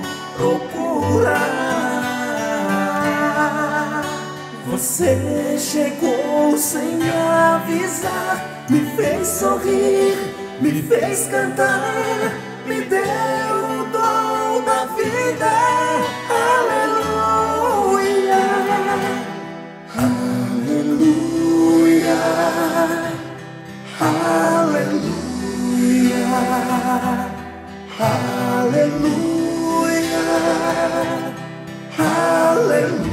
Speaker 14: procurar. Você chegou sem avisar, me fez sorrir, me fez cantar, me deu o dom da vida. Aleluia, aleluia, aleluia, aleluia, aleluia.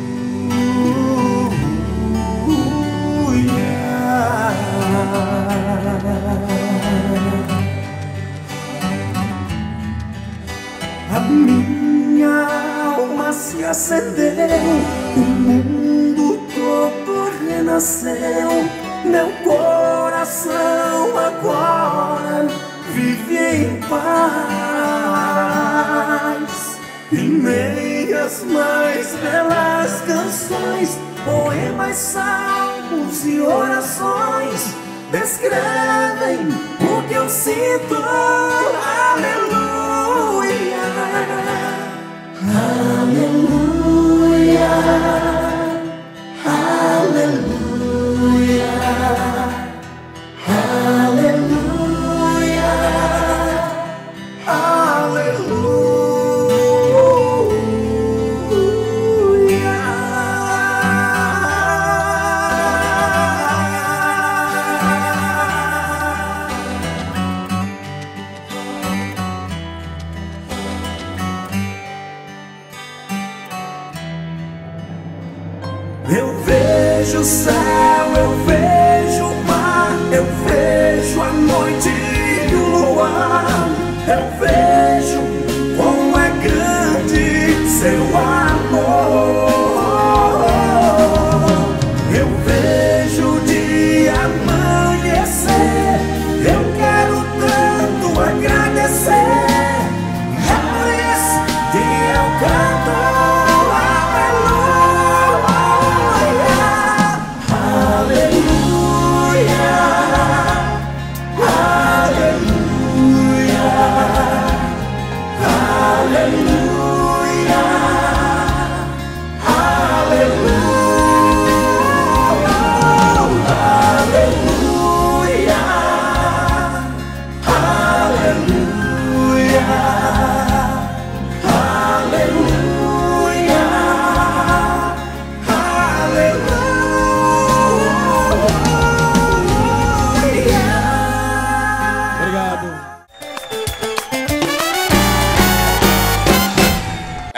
Speaker 14: A minha alma se acendeu, o mundo todo renasceu, meu coração agora vive em paz. Em meio às mais belas canções, poemas, salmos e orações descrevem o que eu sinto. Aleluia, aleluia, aleluia, aleluia, eu vejo o céu, eu vejo o mar, eu vejo a noite e o luar, eu vejo como é grande seu amor. Eu vejo o dia amanhecer, eu quero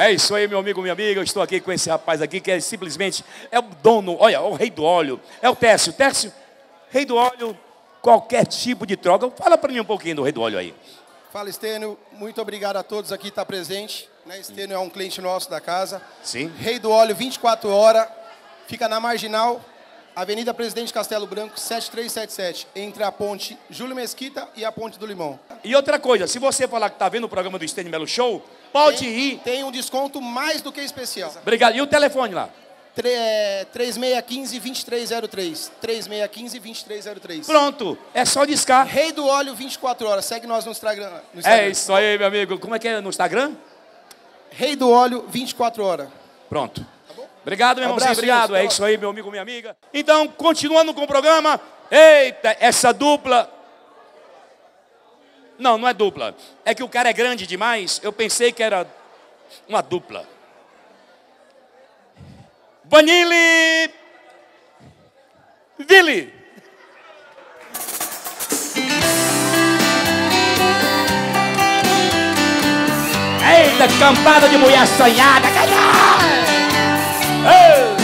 Speaker 2: É isso aí, meu amigo, minha amiga. Eu estou aqui com esse rapaz aqui que é simplesmente é o dono, olha, o rei do óleo. É o Tércio. Tércio, rei do óleo, qualquer tipo de troca. Fala para mim um pouquinho do rei do óleo aí.
Speaker 17: Fala, Estênio. Muito obrigado a todos aqui que estão presentes. Né? Estênio é um cliente nosso da casa.
Speaker 2: Sim.
Speaker 17: Rei do óleo, vinte e quatro horas. Fica na Marginal, Avenida Presidente Castelo Branco, sete três sete sete. Entre a ponte Júlio Mesquita e a ponte do Limão.
Speaker 2: E outra coisa, se você falar que está vendo o programa do Estênio Melo Show, pode
Speaker 17: tem,
Speaker 2: ir.
Speaker 17: Tem um desconto mais do que especial.
Speaker 2: Obrigado. E o telefone lá?
Speaker 17: três seis um cinco, dois três zero três. três seis um cinco, dois três zero três.
Speaker 2: Pronto, é só discar.
Speaker 17: Rei do óleo, vinte e quatro horas. Segue nós no Instagram. No Instagram.
Speaker 2: É isso aí, meu amigo. Como é que é no Instagram?
Speaker 17: Rei do óleo, vinte e quatro horas.
Speaker 2: Pronto. Tá bom? Obrigado, meu irmãozinho.
Speaker 17: Abraço,
Speaker 2: Obrigado.
Speaker 17: gente.
Speaker 2: É isso aí, meu amigo, minha amiga. Então, continuando com o programa. Eita, essa dupla... Não, não é dupla. É que o cara é grande demais. Eu pensei que era uma dupla. Vanille Vili. Eita, cambada de mulher sonhada. Oh.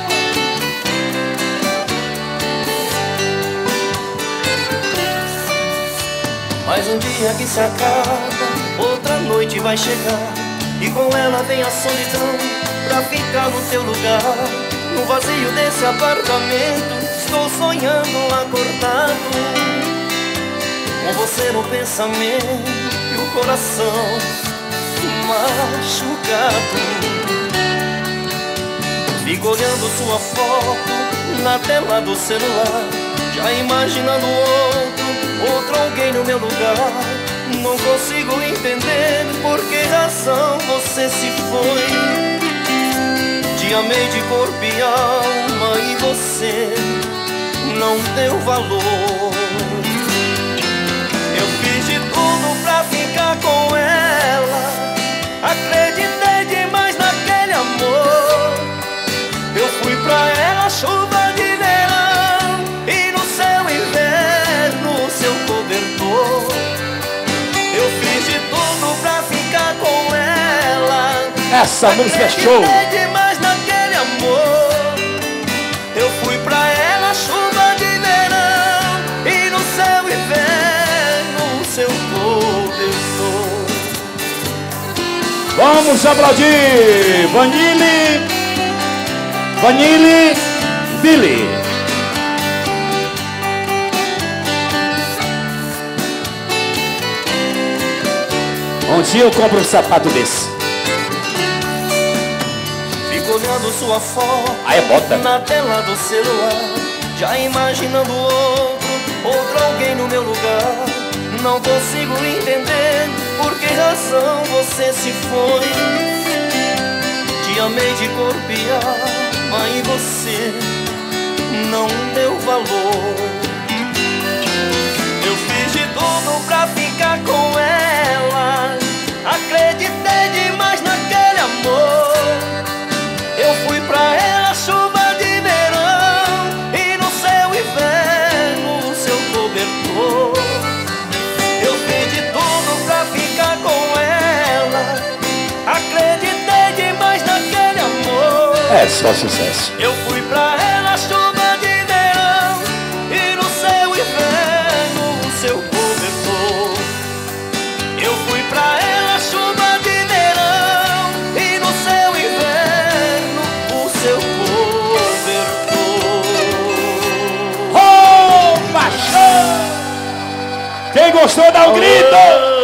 Speaker 14: Mais um dia que se acaba, outra noite vai chegar, e com ela vem a solidão pra ficar no teu lugar. No vazio desse apartamento, estou sonhando acordado, com você no pensamento e o coração machucado. Fico olhando sua foto na tela do celular, já imaginando outro, outro alguém no meu lugar. Não consigo entender por que razão você se foi. Te amei de corpo e alma e você não deu valor. Eu fiz de tudo pra ficar com ela, acreditei demais naquele amor. Eu fui pra ela chuva de verão e no seu inverno seu cobertor. Eu fiz de tudo pra ficar com ela.
Speaker 2: Essa música é show.
Speaker 14: Demais naquele amor. Eu fui pra ela chuva de verão e no seu inverno seu cobertor.
Speaker 2: Vamos aplaudir Vanille Vanille Vili. Um dia eu compro um sapato desse.
Speaker 14: Fico olhando sua foto
Speaker 2: Aí bota.
Speaker 14: na tela do celular, já imaginando outro, outro alguém no meu lugar. Não consigo entender por que razão você se foi. Te amei de corpo e alma e você não deu valor. Eu fiz de tudo pra ficar com ela, acreditei demais naquele amor. Eu fui pra ela chuva de verão e no seu inverno seu cobertor. Eu fiz de tudo pra ficar com ela, acreditei demais naquele amor.
Speaker 2: É só sucesso.
Speaker 14: Eu fui pra ela chuva de verão e no seu inverno seu cobertor. Eu fui pra ela chuva de verão e no seu inverno o seu cobertor.
Speaker 2: Oh, paixão! Quem gostou dá um grito!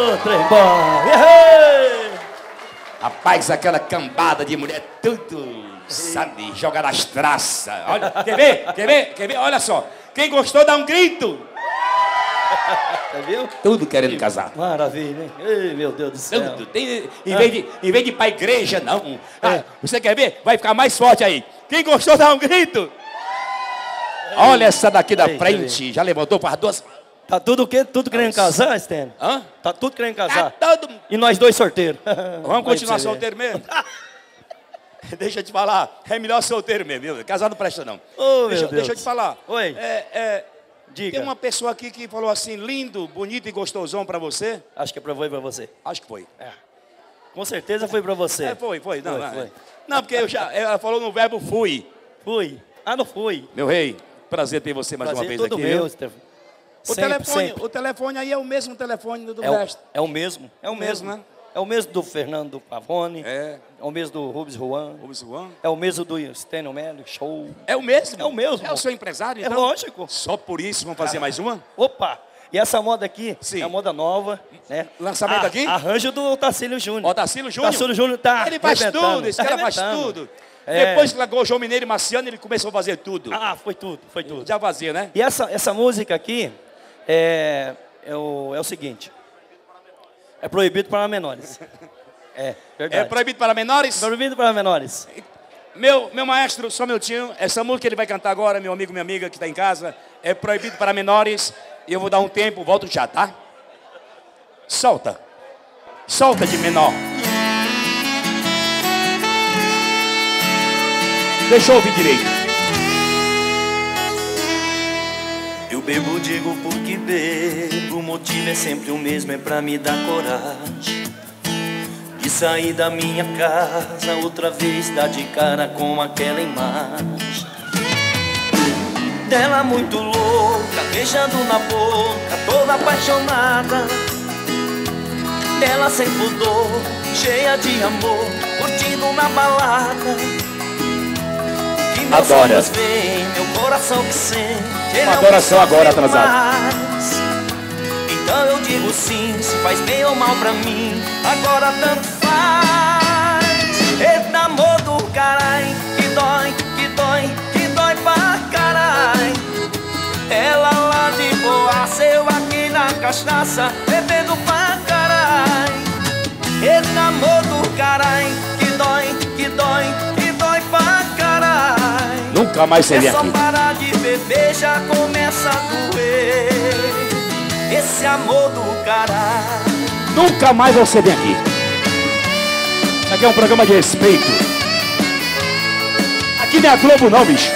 Speaker 2: Rapaz, aquela cambada de mulher, tudo, sabe, joga nas traças. Olha, quer ver? Quer ver? Quer ver? Olha só. Quem gostou dá um grito.
Speaker 18: Tá viu?
Speaker 2: Tudo querendo casar.
Speaker 18: Maravilha, hein? Ei, meu Deus do céu.
Speaker 2: Tudo. Tem, em, vez de, em vez de ir pra igreja, não. Ah, você quer ver? Vai ficar mais forte aí. Quem gostou dá um grito. Olha essa daqui da frente. Já levantou para duas.
Speaker 18: Tá tudo o quê? Tudo querendo casar, Estênio?
Speaker 2: Hã?
Speaker 18: Tá tudo querendo casar.
Speaker 2: Tá todo...
Speaker 18: E nós dois solteiros.
Speaker 2: Vamos continuar solteiro mesmo? Deixa eu te falar. É melhor solteiro mesmo, viu? Casar não presta, não.
Speaker 18: Oh,
Speaker 2: deixa,
Speaker 18: meu Deus.
Speaker 2: deixa eu te falar.
Speaker 18: Oi.
Speaker 2: É, é,
Speaker 18: Diga.
Speaker 2: Tem uma pessoa aqui que falou assim, lindo, bonito e gostosão pra você.
Speaker 18: Acho que é pra, foi pra você.
Speaker 2: Acho que foi.
Speaker 18: É. Com certeza foi pra você.
Speaker 2: É, foi, foi. Não,
Speaker 18: foi,
Speaker 2: não,
Speaker 18: foi.
Speaker 2: não, porque eu já, ela falou no verbo fui.
Speaker 18: Fui. Ah, não fui.
Speaker 2: Meu rei, prazer ter você mais
Speaker 18: Prazer
Speaker 2: uma vez
Speaker 18: todo
Speaker 2: aqui.
Speaker 18: meu,
Speaker 2: viu?
Speaker 18: Stefano.
Speaker 2: O,
Speaker 18: Sempre,
Speaker 2: telefone,
Speaker 18: sempre.
Speaker 2: o telefone aí é o mesmo telefone do, do
Speaker 18: É o,
Speaker 2: resto.
Speaker 18: é o mesmo. É o mesmo,
Speaker 2: mesmo, né?
Speaker 18: É o mesmo do Fernando Pavone.
Speaker 2: É.
Speaker 18: É o mesmo do Rubens Juan.
Speaker 2: Rubens Juan.
Speaker 18: É o mesmo do Stênio Melo. Show.
Speaker 2: É o mesmo?
Speaker 18: É o mesmo.
Speaker 2: É o seu empresário,
Speaker 18: É
Speaker 2: então?
Speaker 18: lógico.
Speaker 2: Só por isso, vamos fazer mais uma?
Speaker 18: Opa! E essa moda aqui
Speaker 2: Sim.
Speaker 18: é a moda nova, né?
Speaker 2: Lançamento
Speaker 18: A-
Speaker 2: aqui?
Speaker 18: Arranjo do Tacílio Júnior.
Speaker 2: Ó, Tacílio Júnior?
Speaker 18: Tacílio Júnior tá
Speaker 2: Ele faz
Speaker 18: arrebentando,
Speaker 2: tudo, esse cara faz
Speaker 18: arrebentando.
Speaker 2: tudo.
Speaker 18: É.
Speaker 2: Depois que largou o João Mineiro e Marciano, ele começou a fazer tudo.
Speaker 18: Ah, foi tudo, foi tudo.
Speaker 2: Já fazia, né?
Speaker 18: E essa, essa música aqui é, é, o, é o seguinte. É proibido para menores. É, verdade.
Speaker 2: É proibido para menores?
Speaker 18: Proibido para menores.
Speaker 2: Meu, meu maestro, só um minutinho. Essa música que ele vai cantar agora, meu amigo, minha amiga que está em casa, é proibido para menores. E eu vou dar um tempo, volto já, tá? Solta. Solta de menor. Deixa eu ouvir direito.
Speaker 8: Eu bebo, digo porque bebo. O motivo é sempre o mesmo, é pra me dar coragem de sair da minha casa outra vez, dar de cara com aquela imagem dela muito louca, beijando na boca, toda apaixonada. Ela sem pudor, cheia de amor, curtindo na balada. Que meus
Speaker 2: Adora.
Speaker 8: olhos veem, meu coração que sente. Ele
Speaker 2: Uma
Speaker 8: é o que
Speaker 2: adoração
Speaker 8: sofre
Speaker 2: agora, atrasado.
Speaker 8: mais. Então eu digo sim, se faz bem ou mal pra mim, agora tanto faz. Eita amor do carai, que dói, que dói, que dói pra carai. Ela lá de boa, eu aqui na cachaça, bebendo pra carai. Eita amor do carai, que dói, que dói, que dói pra carai.
Speaker 2: Nunca mais você
Speaker 8: É
Speaker 2: vem
Speaker 8: só
Speaker 2: aqui.
Speaker 8: parar de beber, já começa a doer. Esse amor do caralho.
Speaker 2: Nunca mais você vem aqui. Isso aqui é um programa de respeito. Aqui não é a Globo não, bicho.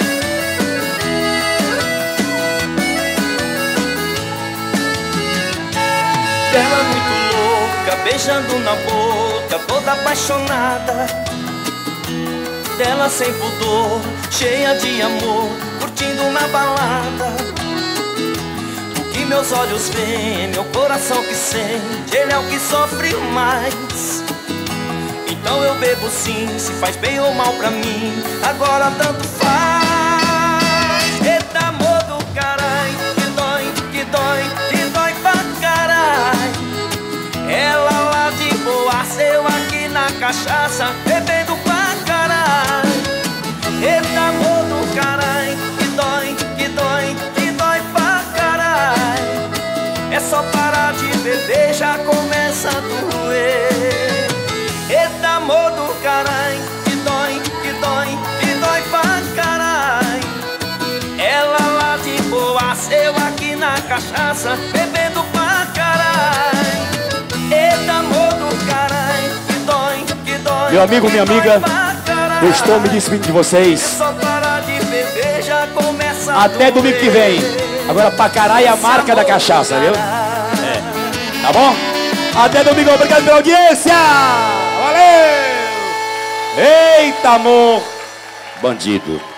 Speaker 8: Ela muito louca, beijando na boca, toda apaixonada. Dela sem pudor, cheia de amor, curtindo na balada. O que meus olhos veem, meu coração que sente, ele é o que sofre mais. Então eu bebo sim, se faz bem ou mal pra mim, agora tanto faz. Eita amor do carai, que dói, que dói, que dói pra carai. Ela lá de boa, eu aqui na cachaça, bebendo pra carai. Eita amor do carai, que dói, que dói, que dói pra carai. É só parar de beber, já começa a doer. Eita amor do carai, que dói, que dói, que dói pra carai. Ela lá de boa, eu aqui na cachaça, bebendo pra carai. Eita amor do carai, que dói, que dói.
Speaker 2: Meu amigo, minha
Speaker 8: que dói
Speaker 2: amiga,
Speaker 8: pra carai.
Speaker 2: eu estou me despedindo de vocês.
Speaker 8: Só parar de beber, já começa a
Speaker 2: Até domingo que vem. Agora pra caralho é a marca da cachaça, viu? É. Tá bom? Até domingo, obrigado pela audiência! Valeu! Eita, amor! Bandido.